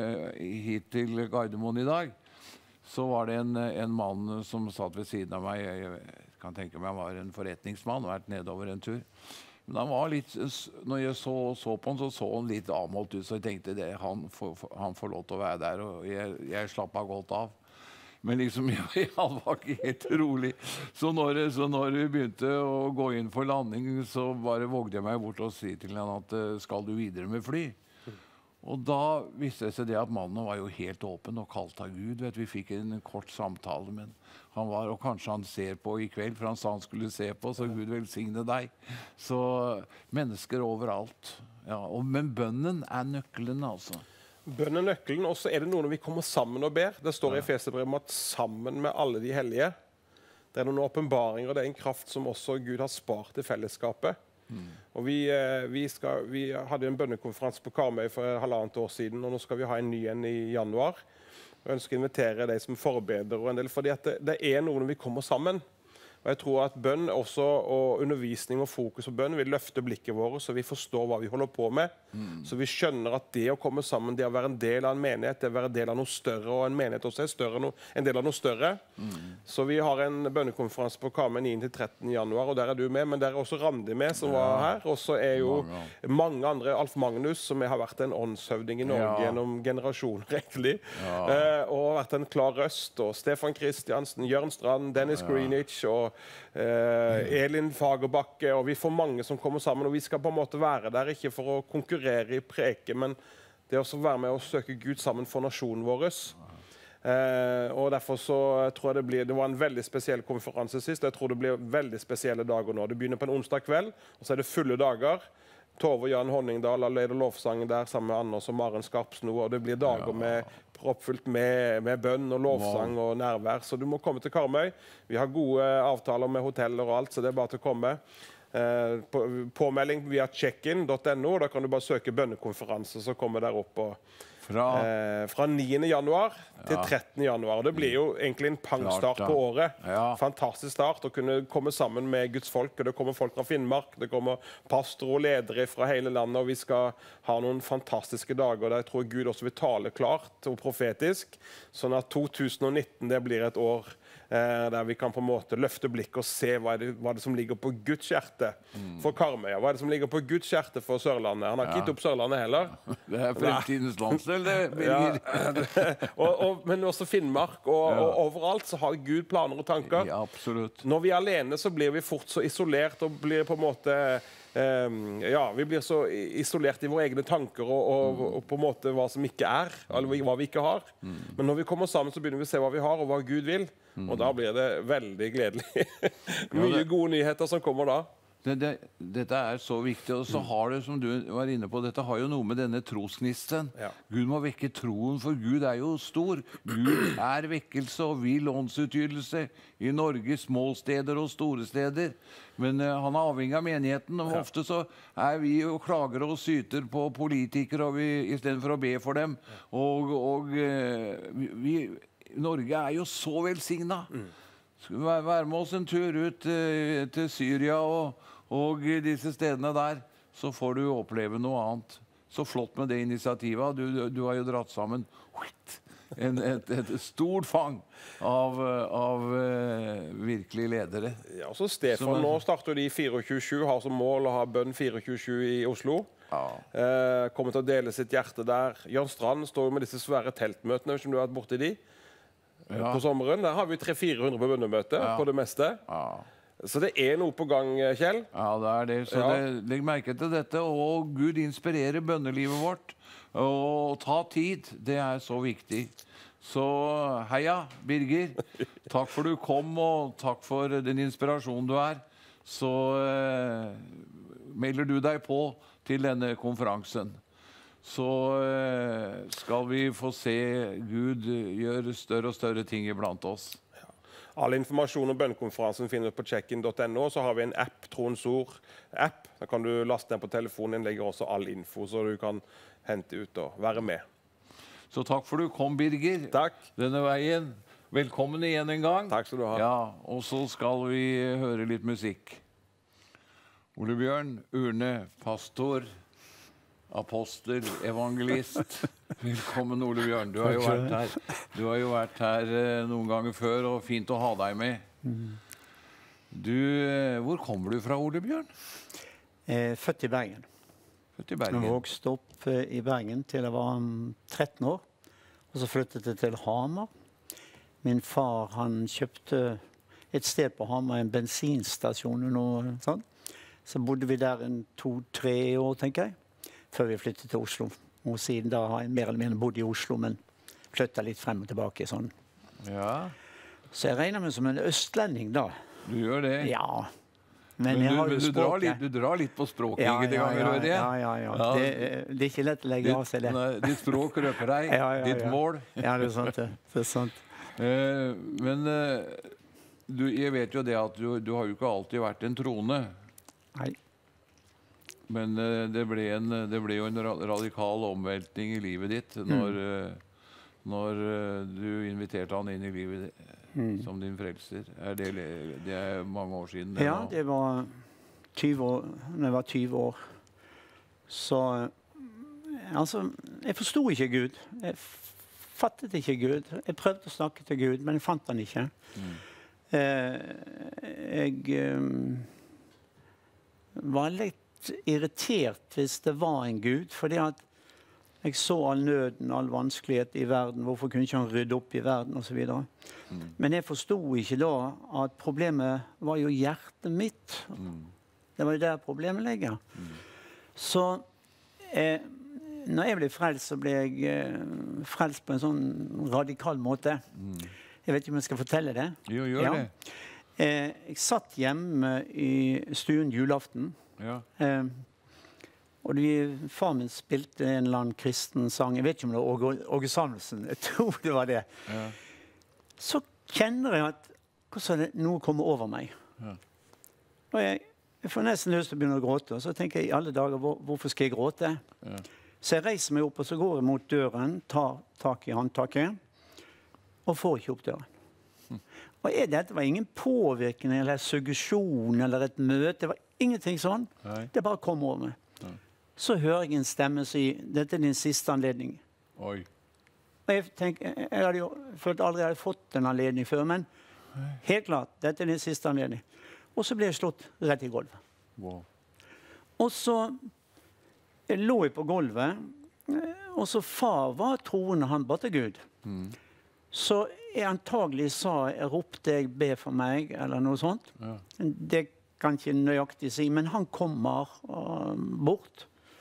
hit til Gardermoen i dag, så var det en, en mann som satt ved siden av meg. Jeg kan tenke meg han var en forretningsmann, vært nedover en tur. Men han var litt, når jeg så, så på han, så så han litt avmålt ut, så jeg tenkte det, han, får, han får lov til å være der, og jeg, jeg slapp av godt av. Men liksom, han var ikke helt rolig. Så når, så når vi begynte å gå inn for landing, så bare vågde jeg meg bort og si til han at skal du videre med fly? Og da viste det seg det at mannen var jo helt åpen og kalt av Gud. Vet, vi fikk en kort samtale, men han var, og kanskje han ser på i kveld, for han sa han skulle se på, så Gud velsigne deg. Så mennesker overalt. Ja, og, men bønnen er nøkkelen, altså. Bønnen er nøkkelen, og så er det noe når vi kommer sammen og ber. Det står i Efeserbrevet om at sammen med alle de hellige, det er noen åpenbaringer, det er en kraft som også Gud har spart i fellesskapet. Mm. Og vi, vi, skal, vi hadde en bønnekonferanse på Karmøy for halvannet år siden, og nå skal vi ha en ny en i januar. Jeg ønsker å invitere de som forbeder og en del, fordi at det, det er noe når vi kommer sammen. Og jeg tror at bønn også, og undervisning og fokus på bønn vil løfte blikket vårt, så vi forstår hva vi holder på med. Mm. Så vi skjønner at det å komme sammen, det å være en del av en menighet, det å være en del av noe større, og en menighet også er større, en del av noe større. Mm. Så vi har en bønnekonferanse på Karmøy ni til tretten januar, og der er du med, men der er også Randi med, som ja. var her. Og så er jo mange, mange andre, Alf Magnus, som har vært en åndshøvding i Norge ja. gjennom generasjoner, egentlig. Ja. Eh, og har vært en klar røst, og Stefan Kristiansen, Jørn Strand, Dennis ja. Greenwich, og Uh, Elin Fagerbakke, og vi får mange som kommer sammen, og vi skal på en måte være der ikke for å konkurrere i preke, men det er også være med å søke Gud sammen for nasjonen vår. Uh, og derfor så tror jeg det blir, det var en veldig spesiell konferanse sist, jeg tror det blir veldig spesielle dager nå. Det begynner på en onsdag kveld, og så er det fulle dager. Tove Jan Honningdal har ledet lovsangen der sammen med Anders og Maren Skarpsno, og det blir dager ja. med proppfullt med, med bønn og lovsang wow. og nærvær, så du må komme til Karmøy. Vi har gode avtaler med hoteller og alt, så det er bare til å komme. Eh, på, påmelding via check-in punktum no, da kan du bare søke bønnekonferanse, så kommer der opp og Fra, eh, fra niende januar til ja. trettende januar. Det blir jo egentlig en pangstart på året. Ja. Fantastisk start å kunne komme sammen med Guds folk. Det kommer folk fra Finnmark, det kommer pastorer og ledere fra hele landet, og vi skal ha noen fantastiske dager der jeg tror Gud også vil tale klart og profetisk, sånn at to tusen og nitten det blir et år eh, der vi kan på en måte løfte blikk og se hva er det, hva er det som ligger på Guds hjerte for Karmøy. Hva er det som ligger på Guds hjerte for Sørlandet? Han har ikke gitt opp Sørlandet heller. Det er fremtidens landsdel. Ja, og, og, men også Finnmark og, ja. og overalt så har Gud planer og tanker. Ja, absolutt. Når vi er alene så blir vi fort så isolert og blir på en måte um, ja, vi blir så isolert i våre egne tanker og, og, mm. og på en måte hva som ikke er, eller hva vi ikke har. Mm. Men når vi kommer sammen så begynner vi å se hva vi har og hva Gud vil, mm. og da blir det veldig gledelig. Mye gode nyheter som kommer da. Det, det, dette er så viktig, og så har det, som du var inne på, dette har jo noe med denne trosgnisten. Ja. Gud må vekke troen, for Gud er jo stor. Gud er vekkelse og vil åndsutgytelse i Norge, små steder og store steder. Men uh, han er avhengig av menigheten, og ja. ofte så er vi og klager og syter på politikere, og vi, i stedet for å be for dem. Og, og uh, vi, Norge er jo så velsignet. Mm. Skal vi være med oss en tur ut uh, til Syria og Og disse stedene der, så får du oppleve noe annet. Så flott med det initiativet. Du, du, du har jo dratt sammen en, et, et stort fang av, av uh, virkelige ledere. Ja, så Stefan, er, nå starter de tjuefire sju, har som mål å ha bønn tjuefire sju i Oslo. Ja. Eh, kommer til å dele sitt hjerte der. Jørn Strand står med disse svære teltmøtene, hvis du har vært borte i de. Ja. På sommeren, der har vi tre hundre til fire hundre på bønnemøte, ja. på det meste. Ja. Så det er noe på gang, Kjell. Ja, det er det. Så Ja. det, legg merke til dette. Og Gud inspirerer bønnelivet vårt. Og ta tid, det er så viktig. Så heia, Birger. Takk for du kom, og takk for den inspirasjonen du er. Så eh, melder du deg på til denne konferansen. Så eh, skal vi få se Gud gjøre større og større ting iblant oss. All informasjon om bønnekonferansen finner du på checkin punktum no. Så har vi en app, Troens Ord-app. Da kan du laste den på telefonen. Den legger også all info, så du kan hente ut og være med. Så takk for du kom, Birger. Takk. Denne veien. Velkommen igjen en gang. Takk skal du ha. Ja, og så skal vi høre litt musikk. Ole Bjørn, urne, pastor, apostel, evangelist. Velkommen, Ole Bjørn. Du har jo vært her, du har jo vært her eh, noen ganger før, og fint å ha deg med. Du, eh, hvor kommer du fra, Ole Bjørn? Eh, født i Bergen. Født i Bergen. Jeg vokste opp eh, i Bergen til jeg var um, tretten år. Og så flyttet jeg til Hamar. Min far han kjøpte et sted på Hamar, en bensinstasjon og noe sånt. Så bodde vi der en to-tre år, tenker jeg, før vi flyttet til Oslo. Og siden da har jeg mer eller mindre bodd i Oslo, men flyttet litt frem og tilbake. Sånn. Ja, Så jeg regner meg som en østlending da. du gjør det. Ja, Men, men jeg du, har jo men du, drar språket. litt, du drar litt på språket Ja, enkelte ja, ganger, ja, hører jeg. ja, ja, ja. Ja. Det, det er ikke lett å legge av seg det. Nei, ditt språk røper deg, Ja, ja, ditt ja. mål. Ja, det er sant det. Det er sant. Eh, men eh, du, jeg vet jo det at du, du har jo ikke alltid vært en troende. Nei. Men eh, det, ble en, det ble jo en ra radikal omveltning i livet ditt når, eh, når eh, du inviterte han inn i livet ditt, Mm. som din frelser. Er det, le- det er mange år siden. Det Ja, nå. det var tyve år, når jeg var tyve år. Så altså, jeg forstod ikke Gud. Jeg f- fattet ikke Gud. Jeg prøvde å snakke til Gud, men jeg fant han ikke. Mm. Eh, jeg eh, var litt irritert hvis det var en Gud, fordi at jeg så all nøden, all vanskelighet i verden. Hvorfor kunne ikke han rydde opp i verden, og så videre. Mm. Men jeg forstod ikke da at problemet var jo hjertet mitt. Mm. Det var jo der problemet ligger. Så eh, når jeg ble frelst, så ble jeg eh, frelst på en sånn radikal måte. Mm. Jeg vet ikke om jeg skal fortelle det. Jo, gjør Ja. det. Eh, jeg satt hjemme i stuen julaften. Ja. Eh, og de, far min spilte en eller annen kristen sang. Jeg vet ikke om det var Åge, Åge Samuelsen. Jeg tror det var det. Ja. Så kjenner jeg at hvordan det, noe kommer over meg. Ja. Og jeg, jeg får nesten lyst til å begynne å gråte. Og så tenker jeg i alle dager, hvor, hvorfor skal jeg gråte? Ja. Så jeg reiser meg opp, og så går jeg mot døren, tar tak i håndtaket, og får ikke opp døren. Hm. Og er dette var ingen påvirkning eller suggesjon eller et møte. Det var ingenting sånn. Nei. Det bare kom over meg. Ja. Så hører jeg en stemme si, dette er din siste anledning. Oi. Og jeg tenker, jeg hadde jo følt aldri jeg hadde fått en anledning før, men helt klart, dette er din siste anledning. Og så ble jeg slått rett i gulvet. Wow. Og så jeg lå jeg på gulvet, og så far var troende, han ba til Gud. Mm. Så jeg antagelig sa, jeg ropte jeg be for meg, eller noe sånt. Ja. Det kan ikke nøyaktig si, men han kommer uh, bort.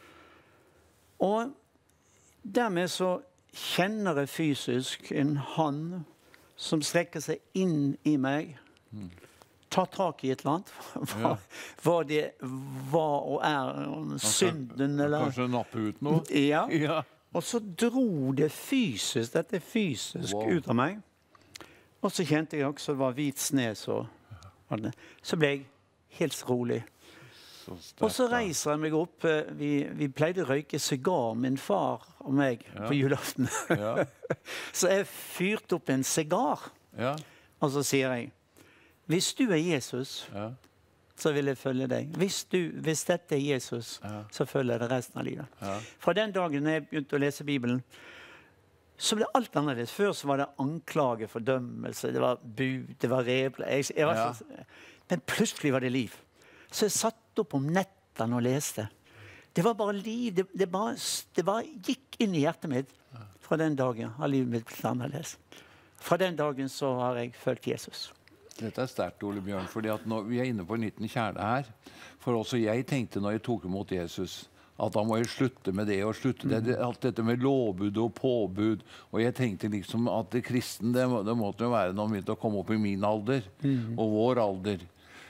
Og dermed så kjenner jeg fysisk en hand som strekker seg inn i meg, Mm. tar tak i et eller annet. Hva, Ja. hva det var og er, om synden eller... Kanskje nappe ut noe? Ja. Ja. Og så dro det fysisk, dette er fysisk, Wow. ut av meg. Og så kjente jeg også det var hvit sne, så, så ble jeg helt rolig. Så Og så sterkt, da. reiser jeg meg opp. Vi, vi pleide å røyke sigar, min far og meg, Ja. på julaften. Ja. Så jeg fyrte opp en sigar, Ja. og så sier jeg, hvis du er Jesus, Ja. så vil jeg følge deg. Hvis, du, hvis dette er Jesus, Ja. så følger jeg det resten av livet. Ja. Fra den dagen jeg begynte å lese Bibelen, så ble alt annerledes. Før så var det anklage, fordømmelse, det var bud, det var rebler. Jeg, jeg var Ja. så, men plutselig var det liv. Så jeg satt opp om nettene og leste. Det var bare liv. Det, det, bare, det bare gikk inn i hjertet mitt. Fra den dagen har livet mitt blitt annerledes. Fra den dagen så har jeg følt Jesus. Dette er sterkt, Ole Bjørn, fordi at nå, vi er inne på en liten kjerne her. For også jeg tenkte når jeg tok imot Jesus, at da må jeg slutte med det og slutte det, det, alt dette med lovbud og påbud. Og jeg tenkte liksom at det kristen, det, må, det måtte jo være når vi begynte å komme opp i min alder mm. og vår alder.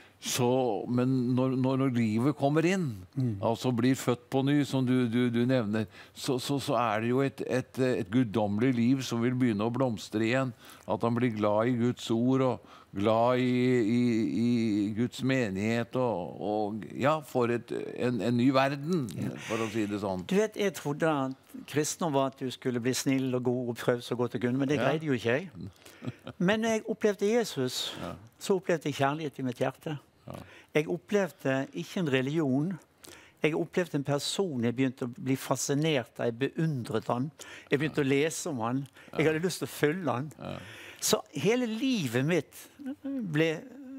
Så, men når, når, når livet kommer inn, mm. altså blir født på ny, som du, du, du nevner, så, så, så er det jo et, et, et guddommelig liv som vil begynne å blomstre igjen. At han blir glad i Guds ord og glad i, i, i Guds menighet og, og ja, for et, en, en ny verden, for å si det sånn. Du vet, jeg trodde at kristendom var at du skulle bli snill og god og prøve så godt du kunne, men det greide jo ikke jeg. Men når jeg opplevde Jesus, ja. så opplevde jeg kjærlighet i mitt hjerte. Ja. Jeg opplevde ikke en religion. Jeg opplevde en person. Jeg begynte å bli fascinert. Jeg beundret han. Jeg begynte ja. å lese om han. Jeg hadde lyst til å følge han. Ja. Så hele livet mitt ble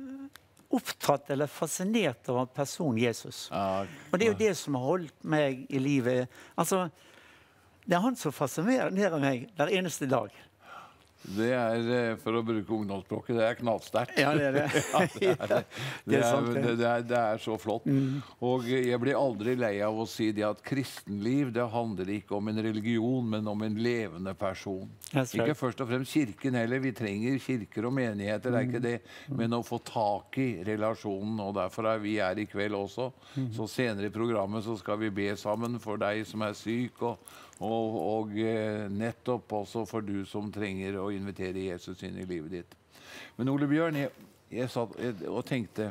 opptatt eller fascinert av personen Jesus. Ja. Og det er jo det som har holdt meg i livet. Altså, det er han som fascinerer meg hver eneste dag. Det er, for å bruke ungdomsspråket, det er knallsterkt. Ja, det er det. Ja, det, er, det, det, er, det, det, er, det er så flott. Mm. Og jeg blir aldri lei av å si det at kristenliv, det handler ikke om en religion, men om en levende person. Ikke først og fremst kirken heller. Vi trenger kirker og menigheter, det er ikke det. Men å få tak i relasjonen, og derfor er vi her i kveld også. Så senere i programmet så skal vi be sammen for deg som er syk, og Og, og eh, nettopp også for du som trenger å invitere Jesus inn i livet ditt. Men Ole Bjørn, jeg, jeg satt og tenkte,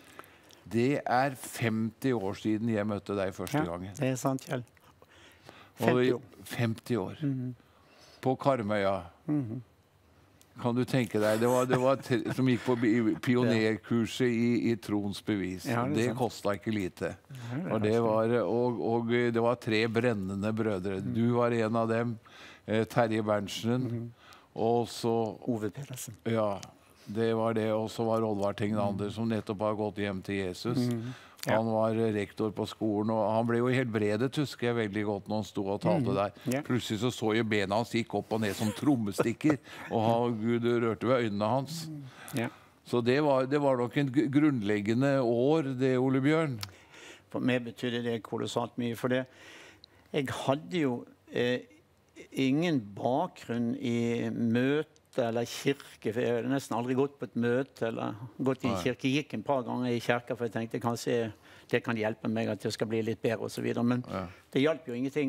det er femti år siden jeg møtte deg første ja, gangen. Det er sant, Kjell. femti år. femti år. Mm-hmm. På Karmøya. Mm-hmm. Kan du tenke deg, det var, det var tre, som gikk på pionerkurset i, i Trons bevis. Ja, det det kostet ikke lite. Ja, det og, det var, og, og det var tre brennende brødre. Mm. Du var en av dem, eh, Terje Berntsen, mm. og så... Ove Pedersen. Ja, det var det. Og så var Oddvar Tegnander, mm. som nettopp har gått hjem til Jesus. Mm. Ja. Han var rektor på skolen, og han ble jo helbredet, husker jeg veldig godt når han sto og talte mm. der. Yeah. Plutselig så så jeg bena hans gikk opp og ned som trommestikker, og han, Gud rørte ved øynene hans. Yeah. Så det var, det var nok en grunnleggende år, det, Ole Bjørn. For meg betydde det kolossalt mye, for det, jeg hadde jo eh, ingen bakgrunn i møte eller kirke, for jeg hadde nesten aldri gått på et møte eller gått i kirke. Jeg gikk en par ganger i kirke, for jeg tenkte kanskje det kan hjelpe meg at jeg skal bli litt bedre og så videre, men ja. det hjalp jo ingenting.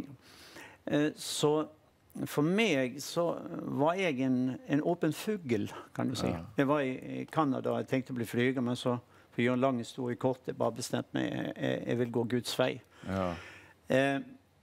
Så for meg så var jeg en, en åpen fugl, kan du si. Ja. Jeg var i, i Canada, jeg tenkte å bli flyger, men så for å gjøre en lang historie kort, jeg bare bestemt meg, jeg, jeg vil gå Guds vei. Ja. Eh,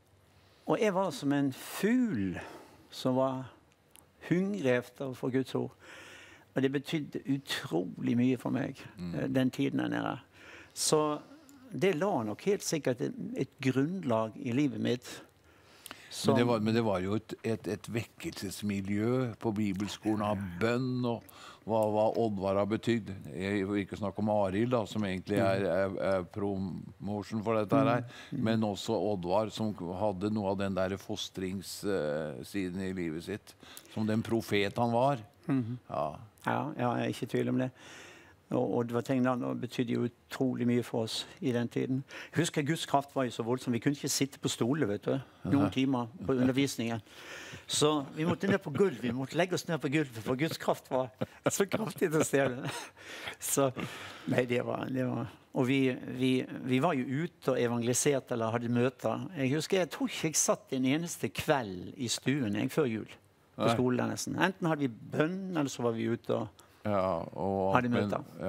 og jeg var som en fugl som var hungrig efter å få Guds ord. Og det betydde utrolig mye for meg, mm. den tiden der nede. Så det la nok helt sikkert et, et grunnlag i livet mitt. Som... Men, det var, men det var jo et, et, et vekkelsesmiljø på bibelskolen av bønn, og hva, hva Oddvar har betydd. Jeg vil ikke snakke om Arild, da, som egentlig er, er, er promotion for dette her, mm. men også Oddvar, som hadde noe av den der fostringssiden uh, i livet sitt, som den profet han var. Mm. Ja. Ja, ja, jeg er ikke i tvil om det. Og, og det var ting der, og betydde jo utrolig mye for oss i den tiden. Jeg husker Guds kraft var jo så voldsom. Vi kunne ikke sitte på stole, vet du, noen timer på undervisningen. Så vi måtte ned på gulv. Vi måtte legge oss ned på gulvet, for Guds kraft var så kraftig til stede. Så, nei, det var... Det var og vi, vi, vi var jo ute og evangeliserte eller hadde møter. Jeg husker, jeg tror ikke jeg satt en eneste kveld i stuen jeg, før jul på skolen nesten. Enten hadde vi bønn, eller så var vi ute og, ja, og hadde møter. Men,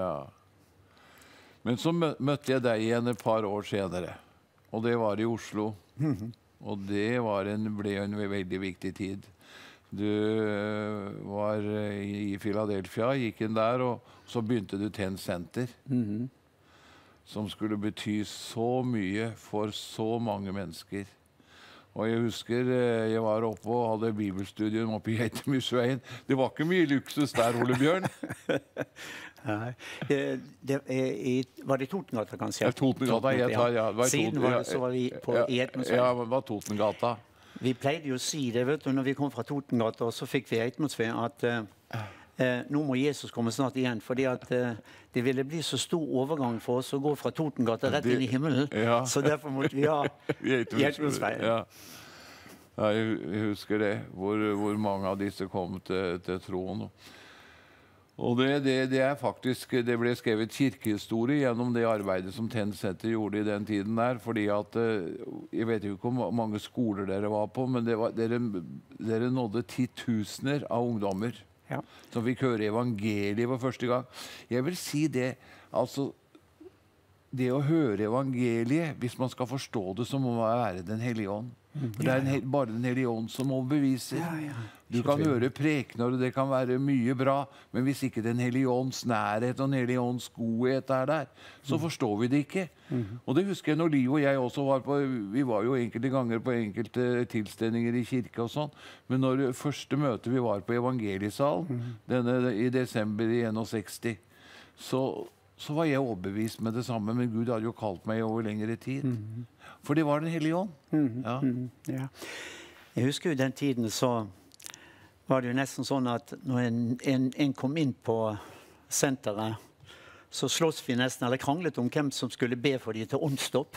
ja. men så møtte jeg deg igjen et par år senere, og det var i Oslo. Mm-hmm. Og det var en, ble en veldig viktig tid. Du var i Philadelphia, gikk inn der, og så begynte du Ten Center. Mm-hmm. Som skulle bety så mye for så mange mennesker. Og jeg husker jeg var oppe og hadde bibelstudium oppe i Heitemyrsveien. Det var ikke mye luksus der, Ole Bjørn. Nei. Det, det, i, var det Totengata, kanskje? Ja, Totengata. Jeg tar, ja, var Siden Toten, var det, så var vi på ja, Heitemyrsveien. Ja, det var Totengata. Vi pleide jo å si det, vet du, når vi kom fra Totengata, og så fikk vi Heitemyrsveien, at uh, eh, nå må Jesus komme snart igjen, fordi at eh, det ville bli så stor overgang for oss å gå fra Totengata rett inn i himmelen. Ja. Så derfor måtte vi ha Geitungsveien. Ja. Ja, jeg jeg husker det, hvor, hvor mange av disse kom til, til troen. Og det, det, det er faktisk, det ble skrevet kirkehistorie gjennom det arbeidet som Tenn Center gjorde i den tiden der, fordi at, jeg vet jo ikke hvor mange skoler dere var på, men det var, dere, dere nådde titusener av ungdommer Ja. som fikk høre evangeliet for første gang. Jeg vil si det, altså, det å høre evangeliet, hvis man skal forstå det, så må man være den hellige ånd. For det er en, hel- bare den hellige ånd som overbeviser. Du kan høre prekener, og det kan være mye bra, men hvis ikke den hellige ånds nærhet og den hellige ånds godhet er der, så forstår vi det ikke. Og det husker jeg når Liv og jeg også var på, vi var jo enkelte ganger på enkelte tilstelninger i kirke og sånn, men når det første møte vi var på evangeliesalen, denne, i desember i sekstisén, så, så var jeg overbevist med det samme, men Gud hadde jo kalt meg over lengre tid. For det var den hellige ånd. Ja. Mm, ja. Jeg husker jo den tiden så var det jo nesten sånn at når en, en, en kom inn på senteret, så slåss vi nesten, eller kranglet om hvem som skulle be for de til åndsstopp.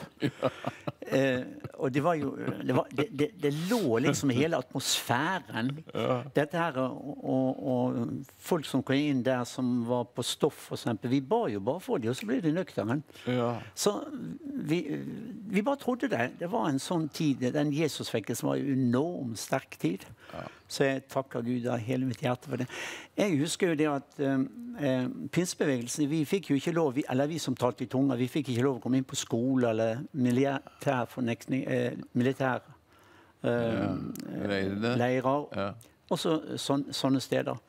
eh, og det var jo, det, var, det, det, det lå liksom i hele atmosfæren. Ja. Dette her, og, og, og folk som kom inn der som var på stoff, for eksempel, vi ba jo bare for dem, og så ble de nøkterne. Ja. Så vi, vi bare trodde det. Det var en sånn tid, den Jesusvekkelsen var en enormt sterk tid. Ja. Så jeg takker Gud av hele mitt hjerte for det. Jeg husker jo det at eh, pinsebevegelsen, vi fikk jo ikke lov, vi, eller vi som talte i tunga, vi fikk ikke lov å komme inn på skole eller militærfornektning, eh, militær eh, ja. leirer, ja. og så, sån, sånne steder.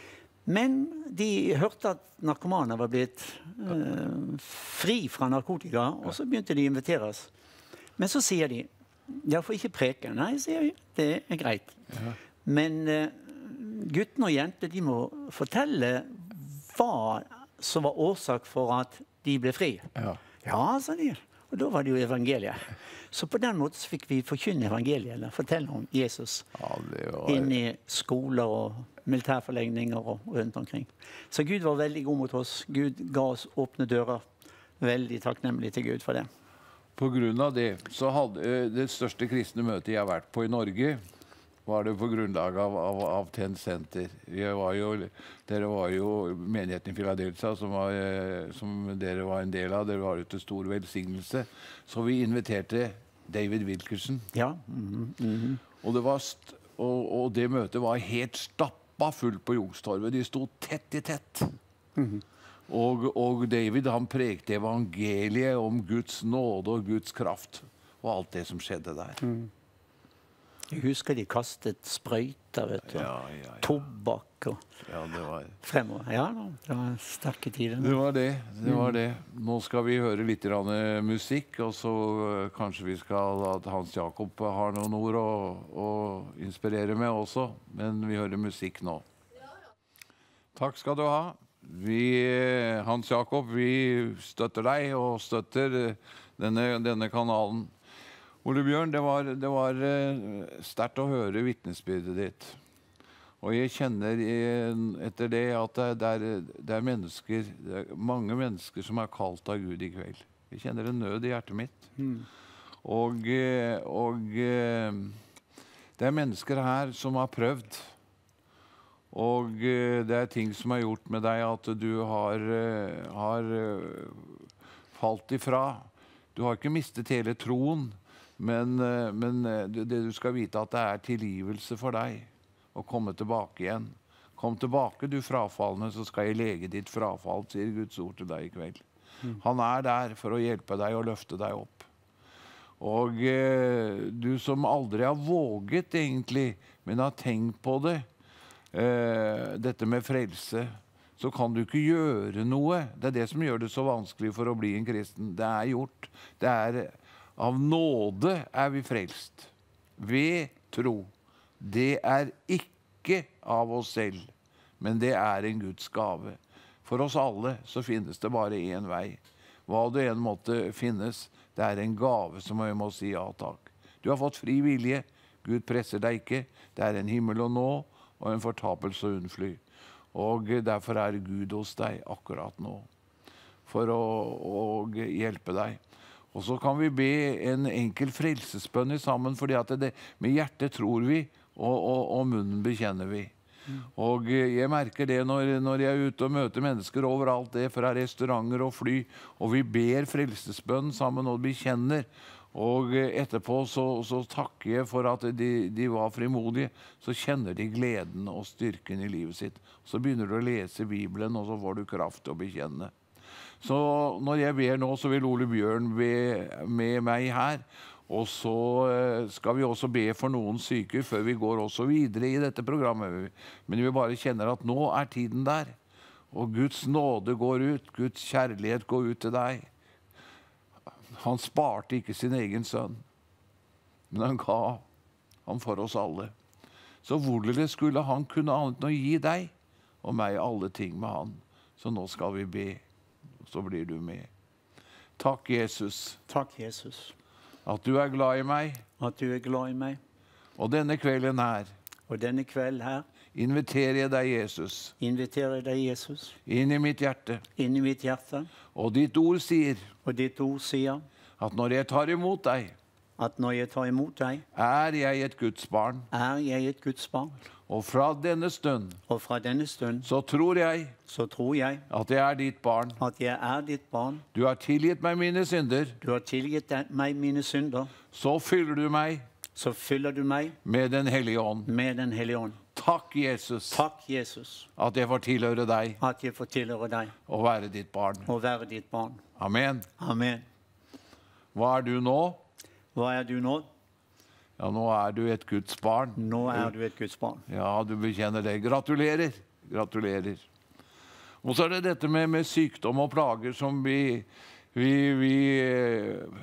Men de hørte at narkomaner var blitt eh, fri fra narkotika, og så begynte de å invitere oss. Men så sier de, jeg får ikke preke. Nei, sier vi, det er greit. Ja. Men eh, guttene og jentene, de må fortelle hva som var årsak for at de ble fri. Ja, ja sa de. Og da var det jo evangeliet. Så på den måten så fikk vi forkynne evangeliet, eller fortelle om Jesus. Ja, det var... inn i skoler og militærforlegninger og rundt omkring. Så Gud var veldig god mot oss. Gud ga oss åpne dører. Veldig takknemlig til Gud for det. På grunn av det, så hadde det største kristne møtet jeg har vært på i Norge, var det på grunnlag av, av, av Tenn Center. Var jo, dere var jo menigheten i Philadelphia, som, var, som dere var en del av. Dere var jo til stor velsignelse. Så vi inviterte David Wilkerson. Ja. Mm -hmm. og, det var st og, og det møtet var helt stappa fullt på Youngstorget. De sto tett i tett. Mm -hmm. og, og David han prekte evangeliet om Guds nåde og Guds kraft. Og alt det som skjedde der. Mm. Jeg husker de kastet sprøyter, vet du. Ja, ja, ja. Tobakk og ja, det var... fremover. Ja, det var sterke tider. Det var det. det var det. Nå skal vi høre litt grann musikk, og så uh, kanskje vi skal at Hans Jakob har noen ord å, å inspirere med også. Men vi hører musikk nå. Takk skal du ha. Vi, Hans Jakob, vi støtter deg og støtter denne, denne kanalen. Ole Bjørn, det var, det var uh, sterkt å høre vitnesbyrdet ditt. Og jeg kjenner i, etter det at det, det, er, det er mennesker, det er mange mennesker som er kalt av Gud i kveld. Jeg kjenner en nød i hjertet mitt. Mm. Og, og det er mennesker her som har prøvd. Og det er ting som har gjort med deg at du har, har falt ifra. Du har ikke mistet hele troen. Men, men det du skal vite at det er tilgivelse for deg å komme tilbake igjen. Kom tilbake, du frafallende, så skal jeg lege ditt frafall, sier Guds ord til deg i kveld. Mm. Han er der for å hjelpe deg og løfte deg opp. Og eh, du som aldri har våget egentlig, men har tenkt på det, eh, dette med frelse, så kan du ikke gjøre noe. Det er det som gjør det så vanskelig for å bli en kristen. Det er gjort. Det er... Av nåde er vi frelst, ved tro. Det er ikke av oss selv, men det er en Guds gave. For oss alle så finnes det bare en vei. Hva det en måte finnes, det er en gave som vi må si ja takk. Du har fått fri vilje, Gud presser deg ikke. Det er en himmel å nå, og en fortapelse å unnfly. Og derfor er Gud hos deg akkurat nå, for å, å hjelpe deg. Og så kan vi be en enkel frelsesbønn i sammen, fordi at det, med hjertet tror vi, og, og, og munnen bekjenner vi. Mm. Og jeg merker det når, når jeg er ute og møter mennesker overalt, det fra restauranter og fly, og vi ber frelsesbønn sammen og bekjenner. Og etterpå så, så takker jeg for at de, de var frimodige, så kjenner de gleden og styrken i livet sitt. Så begynner du å lese Bibelen, og så får du kraft til å bekjenne. Så når jeg ber nå, så vil Ole Bjørn be med meg her, og så skal vi også be for noen syke før vi går også videre i dette programmet. Men vi bare kjenner at nå er tiden der, og Guds nåde går ut, Guds kjærlighet går ut til deg. Han sparte ikke sin egen sønn, men han ga han for oss alle. Så hvorledes skulle han kunne annet enn å gi deg og meg alle ting med han? Så nå skal vi be, så blir du med. Takk, Jesus. Takk, Jesus. At du er glad i meg. At du er glad i meg. Og denne kvelden her. Og denne kvelden her. Inviterer jeg deg, Jesus. Inviterer deg, Jesus. Inn i mitt hjerte. Inn i mitt hjerte. Og ditt ord sier. Og ditt ord sier. At når jeg tar imot deg. At når jeg tar imot deg. Er jeg et Guds barn. Er jeg et Guds barn. Og fra denne stund. Og fra denne stund. Så tror jeg. Så tror jeg. At jeg er ditt barn. At jeg er ditt barn. Du har tilgitt meg mine synder. Du har tilgitt meg mine synder. Så fyller du meg. Så fyller du meg. Med den hellige ånd. Med den hellige ånd. Takk, Jesus. Takk, Jesus. At jeg får tilhøre deg. At jeg får tilhøre deg. Og være ditt barn. Og være ditt barn. Amen. Amen. Hva er du nå? Hva er du nå? Ja, nå er du et Guds barn. Nå er du et Guds barn. Ja, du bekjenner det. Gratulerer. Gratulerer. Og så er det dette med, med sykdom og plager som vi, vi, vi eh,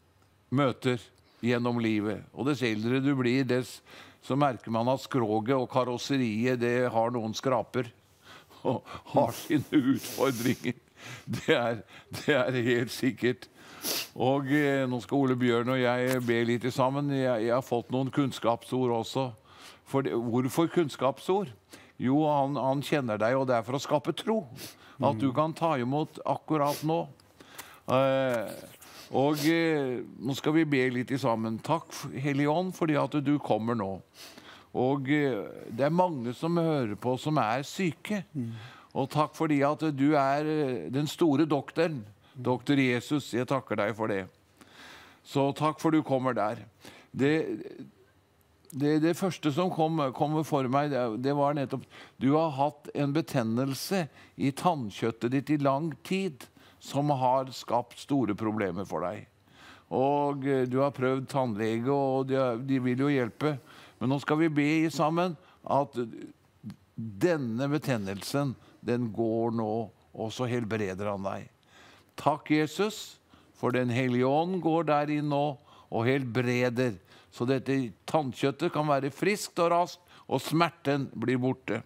møter gjennom livet. Og dess eldre du blir, dess så merker man at skroget og karosseriet, det har noen skraper. Og har sine utfordringer. Det er, det er helt sikkert. Og eh, nå skal Ole Bjørn og jeg be litt sammen. Jeg, jeg har fått noen kunnskapsord også. For det, hvorfor kunnskapsord? Jo, han, han kjenner deg, og det er for å skape tro. At du kan ta imot akkurat nå. Eh, og eh, nå skal vi be litt sammen. Takk, Hellige Ånd, fordi at du kommer nå. Og eh, det er mange som hører på som er syke. Og takk fordi at du er den store doktoren. Doktor Jesus, jeg takker deg for det. Så takk for du kommer der. Det, det, det første som kom, kom for meg, det, det var nettopp, du har hatt en betennelse i tannkjøttet ditt i lang tid, som har skapt store problemer for deg. Og du har prøvd tannlege, og de, de vil jo hjelpe. Men nå skal vi be sammen at denne betennelsen, den går nå, og så helbreder han deg. Takk, Jesus, for den hellige ånd går der inn nå og helbreder, så dette tannkjøttet kan være friskt og raskt, og smerten blir borte.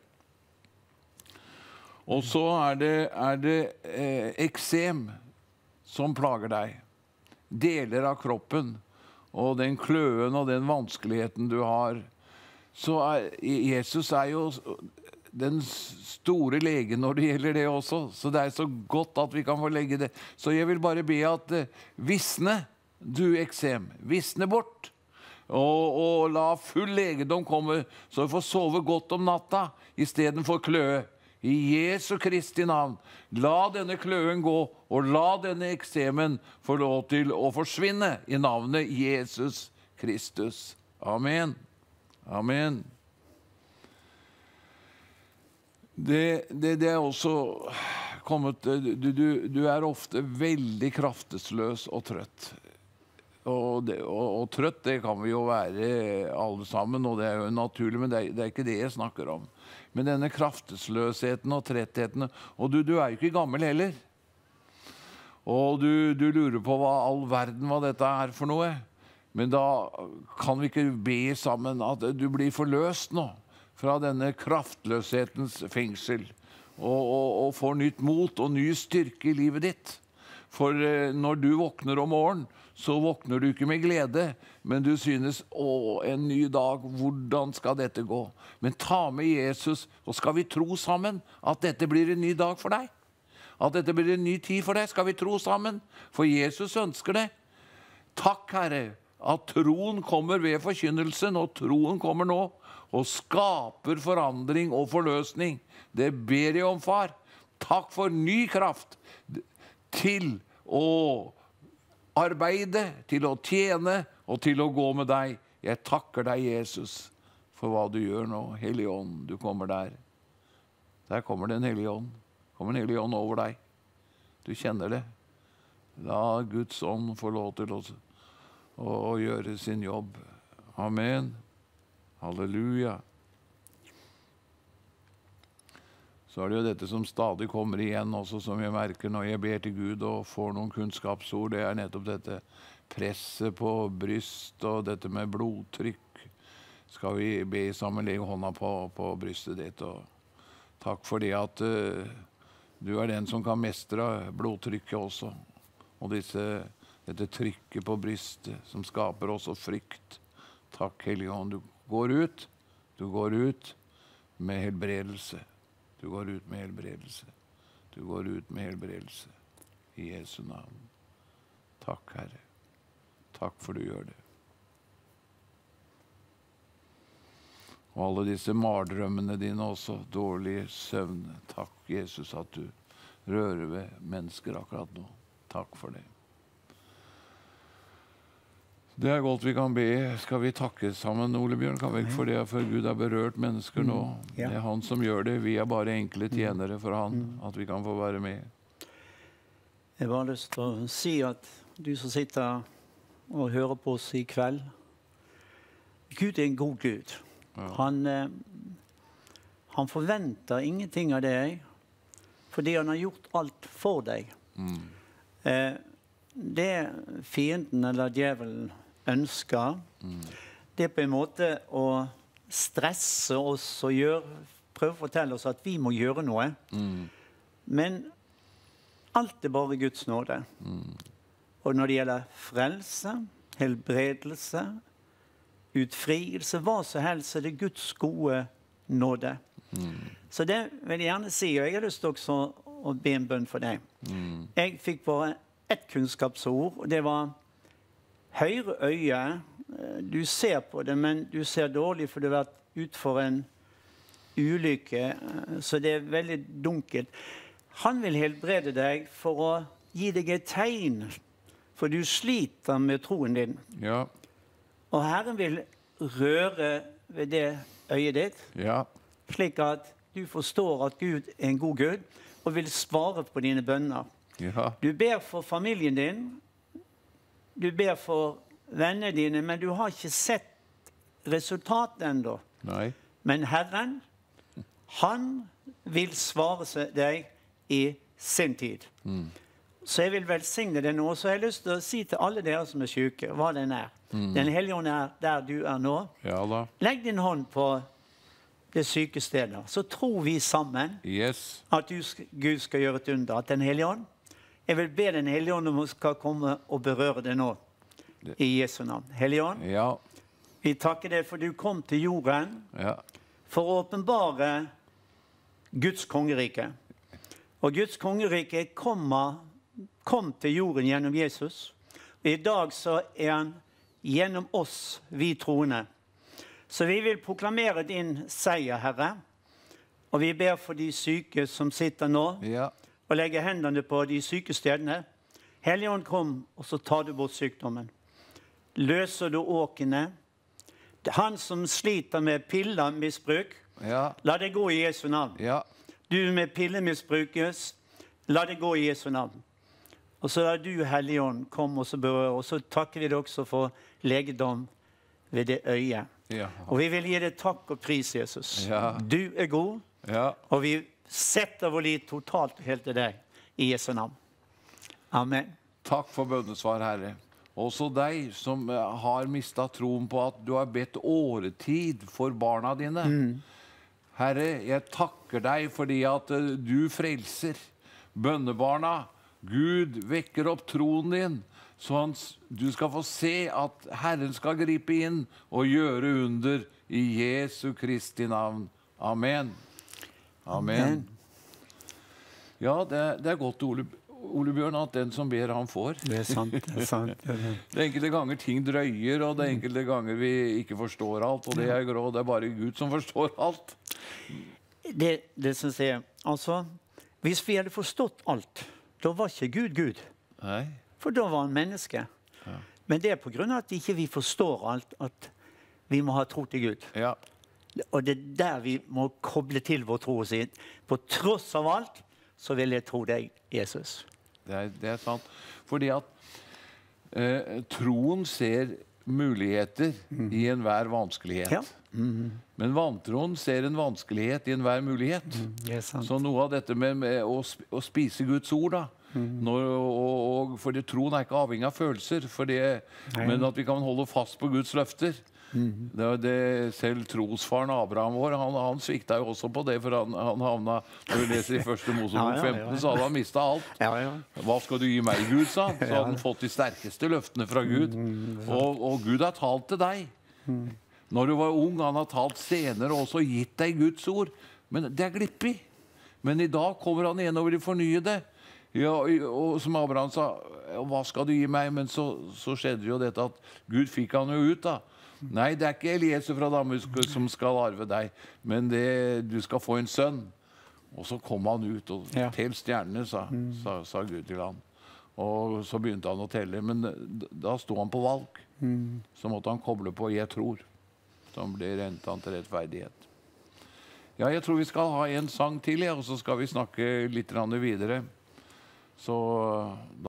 Og så er det, er det eh, eksem som plager deg. Deler av kroppen, og den kløen og den vanskeligheten du har. Så er, Jesus er jo den store legen når det gjelder det også, så det er så godt at vi kan få legge det. Så jeg vil bare be at uh, visne, du eksem, visne bort, og, og la full legedom komme, så vi får sove godt om natta, i stedet for kløe. I Jesu Kristi navn, la denne kløen gå, og la denne eksemen få lov til å forsvinne i navnet Jesus Kristus. Amen. Amen. Det, det, det er også kommet, du, du, du er ofte veldig kraftesløs og trøtt. Og, det, og, og trøtt, det kan vi jo være alle sammen, og det er jo naturlig, men det er, det er ikke det jeg snakker om. Men denne kraftesløsheten og trettheten, og du, du er jo ikke gammel heller. Og du, du lurer på hva all verden hva dette er for noe. Men da kan vi ikke be sammen at du blir forløst nå fra denne kraftløshetens fengsel, og, og, og får nytt mot og ny styrke i livet ditt. For eh, når du våkner om morgenen, så våkner du ikke med glede, men du synes, å, en ny dag, hvordan skal dette gå? Men ta med Jesus, og skal vi tro sammen at dette blir en ny dag for deg? At dette blir en ny tid for deg, skal vi tro sammen? For Jesus ønsker det. Takk, Herre, at troen kommer ved forkynnelsen, og troen kommer nå, og skaper forandring og forløsning. Det ber jeg om, far. Takk for ny kraft til å arbeide, til å tjene og til å gå med deg. Jeg takker deg, Jesus, for hva du gjør nå. Hellige ånd, du kommer der. Der kommer den Hellige ånd. Kommer den Hellige ånd over deg. Du kjenner det. La Guds ånd få lov til å, å, å gjøre sin jobb. Amen. Halleluja. Så er det jo dette som stadig kommer igjen også, som jeg merker når jeg ber til Gud og får noen kunnskapsord. Det er nettopp dette presset på bryst og dette med blodtrykk. Skal vi be sammen, legge hånda på, på brystet ditt. Og takk for det at uh, du er den som kan mestre blodtrykket også. Og disse, dette trykket på brystet som skaper også frykt. Takk, Hellige Ånd. Du går ut, du går ut med helbredelse. Du går ut med helbredelse. Du går ut med helbredelse. I Jesu navn. Takk, Herre. Takk for du gjør det. Og alle disse mardrømmene dine også, dårlig søvn. Takk, Jesus, at du rører ved mennesker akkurat nå. Takk for det. Det er godt vi kan be. Skal vi takke sammen, Ole Bjørn? Kan vi ikke for det, for Gud har berørt mennesker nå. Det er han som gjør det. Vi er bare enkle tjenere for han, at vi kan få være med. Jeg har bare lyst til å si at du som sitter og hører på oss i kveld, Gud er en god Gud. Ja. Han, eh, han forventer ingenting av deg, fordi han har gjort alt for deg. Mm. Eh, det fienden eller djevelen ønsker, mm. det er på en måte å stresse oss og gjøre, prøve å fortelle oss at vi må gjøre noe. Mm. Men alt er bare Guds nåde. Mm. Og når det gjelder frelse, helbredelse, utfrielse, hva som helst, er det Guds gode nåde. Mm. Så det vil jeg gjerne si, og jeg har lyst til også å be en bønn for deg. Mm. Jeg fikk bare et kunnskapsord, og det var høyre øye. Du ser på det, men du ser dårlig, for du har vært ut for en ulykke, så det er veldig dunkelt. Han vil helbrede deg for å gi deg et tegn, for du sliter med troen din. Ja. Og Herren vil røre ved det øyet ditt, ja. slik at du forstår at Gud er en god Gud, og vil svare på dine bønner. Ja. Du ber for familien din, du ber for vennene dine, men du har ikke sett resultatet enda. Nei. Men Herren, han vil svare deg i sin tid. Mm. Så jeg vil velsigne det nå, så jeg har lyst til å si til alle dere som er syke, hva den er. Mm. Den Hellige Ånd er der du er nå. Ja da. Legg din hånd på det syke stedet. Så tror vi sammen yes. at du, Gud skal gjøre et under. At den Hellige Ånd, jeg vil be den Hellige Ånd om å skal komme og berøre det nå. Det. I Jesu navn. Hellige Ånd, ja. Vi takker deg for du kom til jorden ja. for å åpenbare Guds kongerike. Og Guds kongerike kom, kom til jorden gjennom Jesus. Og i dag så er han gjennom oss, vi troende. Så vi vil proklamere din seier, Herre. Og vi ber for de syke som sitter nå, ja. og legger hendene på de syke stedene. Hellige Ånd, kom, og så tar du bort sykdommen. Løser du åkene. Han som sliter med pillemisbruk, ja. la det gå i Jesu navn. Ja. Du med pillemisbrukes, la det gå i Jesu navn. Og så er du, Hellige Ånd, kom og så berør. Og så takker vi deg også for legedom ved det øyet. Ja. Og vi vil gi deg takk og pris, Jesus. Ja. Du er god, ja. og vi setter vår liv totalt helt til deg i Jesu navn. Amen. Takk for bønnesvar, Herre. Også deg som har mistet troen på at du har bedt åretid for barna dine. Mm. Herre, jeg takker deg fordi at du frelser bønnebarna. Gud vekker opp troen din, Så han, du skal få se at Herren skal gripe inn og gjøre under i Jesu Kristi navn. Amen. Amen. Amen. Ja, det, det er godt, Ole, Ole Bjørn, at den som ber, han får. Det er sant. Det er sant. Det er, Det er enkelte ganger ting drøyer, og det er enkelte ganger vi ikke forstår alt, og det er grå, det er bare Gud som forstår alt. det, det synes jeg, altså, hvis vi hadde forstått alt, da var ikke Gud Gud. Nei. For da var han menneske. Ja. Men det er på grunn av at ikke vi forstår alt, at vi må ha tro til Gud. Ja. Og det er der vi må koble til vår tro og si, på tross av alt, så vil jeg tro deg, Jesus. Det er, det er sant. Fordi at eh, troen ser muligheter mm. i enhver vanskelighet. Ja. Mm. Men vantroen ser en vanskelighet i enhver mulighet. Mm, det er sant. Så noe av dette med, med å, sp å spise Guds ord, da. Mm. Når, og, og, for det, troen er ikke avhengig av følelser, for det, men at vi kan holde fast på Guds løfter. Mm. Det, det, selv trosfaren Abraham vår, han, han svikta jo også på det, for han, han havna, når du leser i første Mosebok ja, ja, femten, ja. så hadde han mistet alt. Ja, ja. Hva skal du gi meg, Gud, sa han? Så hadde han fått de sterkeste løftene fra Gud. Mm, og, og Gud har talt til deg. Mm. Når du var ung, han har talt senere og også gitt deg Guds ord. Men det er glippig. Men i dag kommer han igjen og vil fornye det. Ja, og som Abraham sa, hva skal du gi meg? Men så, så skjedde jo dette at Gud fikk han jo ut da. Nei, det er ikke Eliezer fra Damaskus som skal arve deg, men det, du skal få en sønn. Og så kom han ut, og ja. Tell stjernene, sa, sa, sa Gud til han. Og så begynte han å telle, men da sto han på valg. Mm. Så måtte han koble på «jeg tror», som ble rent han til rettferdighet. Ja, jeg tror vi skal ha en sang til, ja, og så skal vi snakke litt videre. Så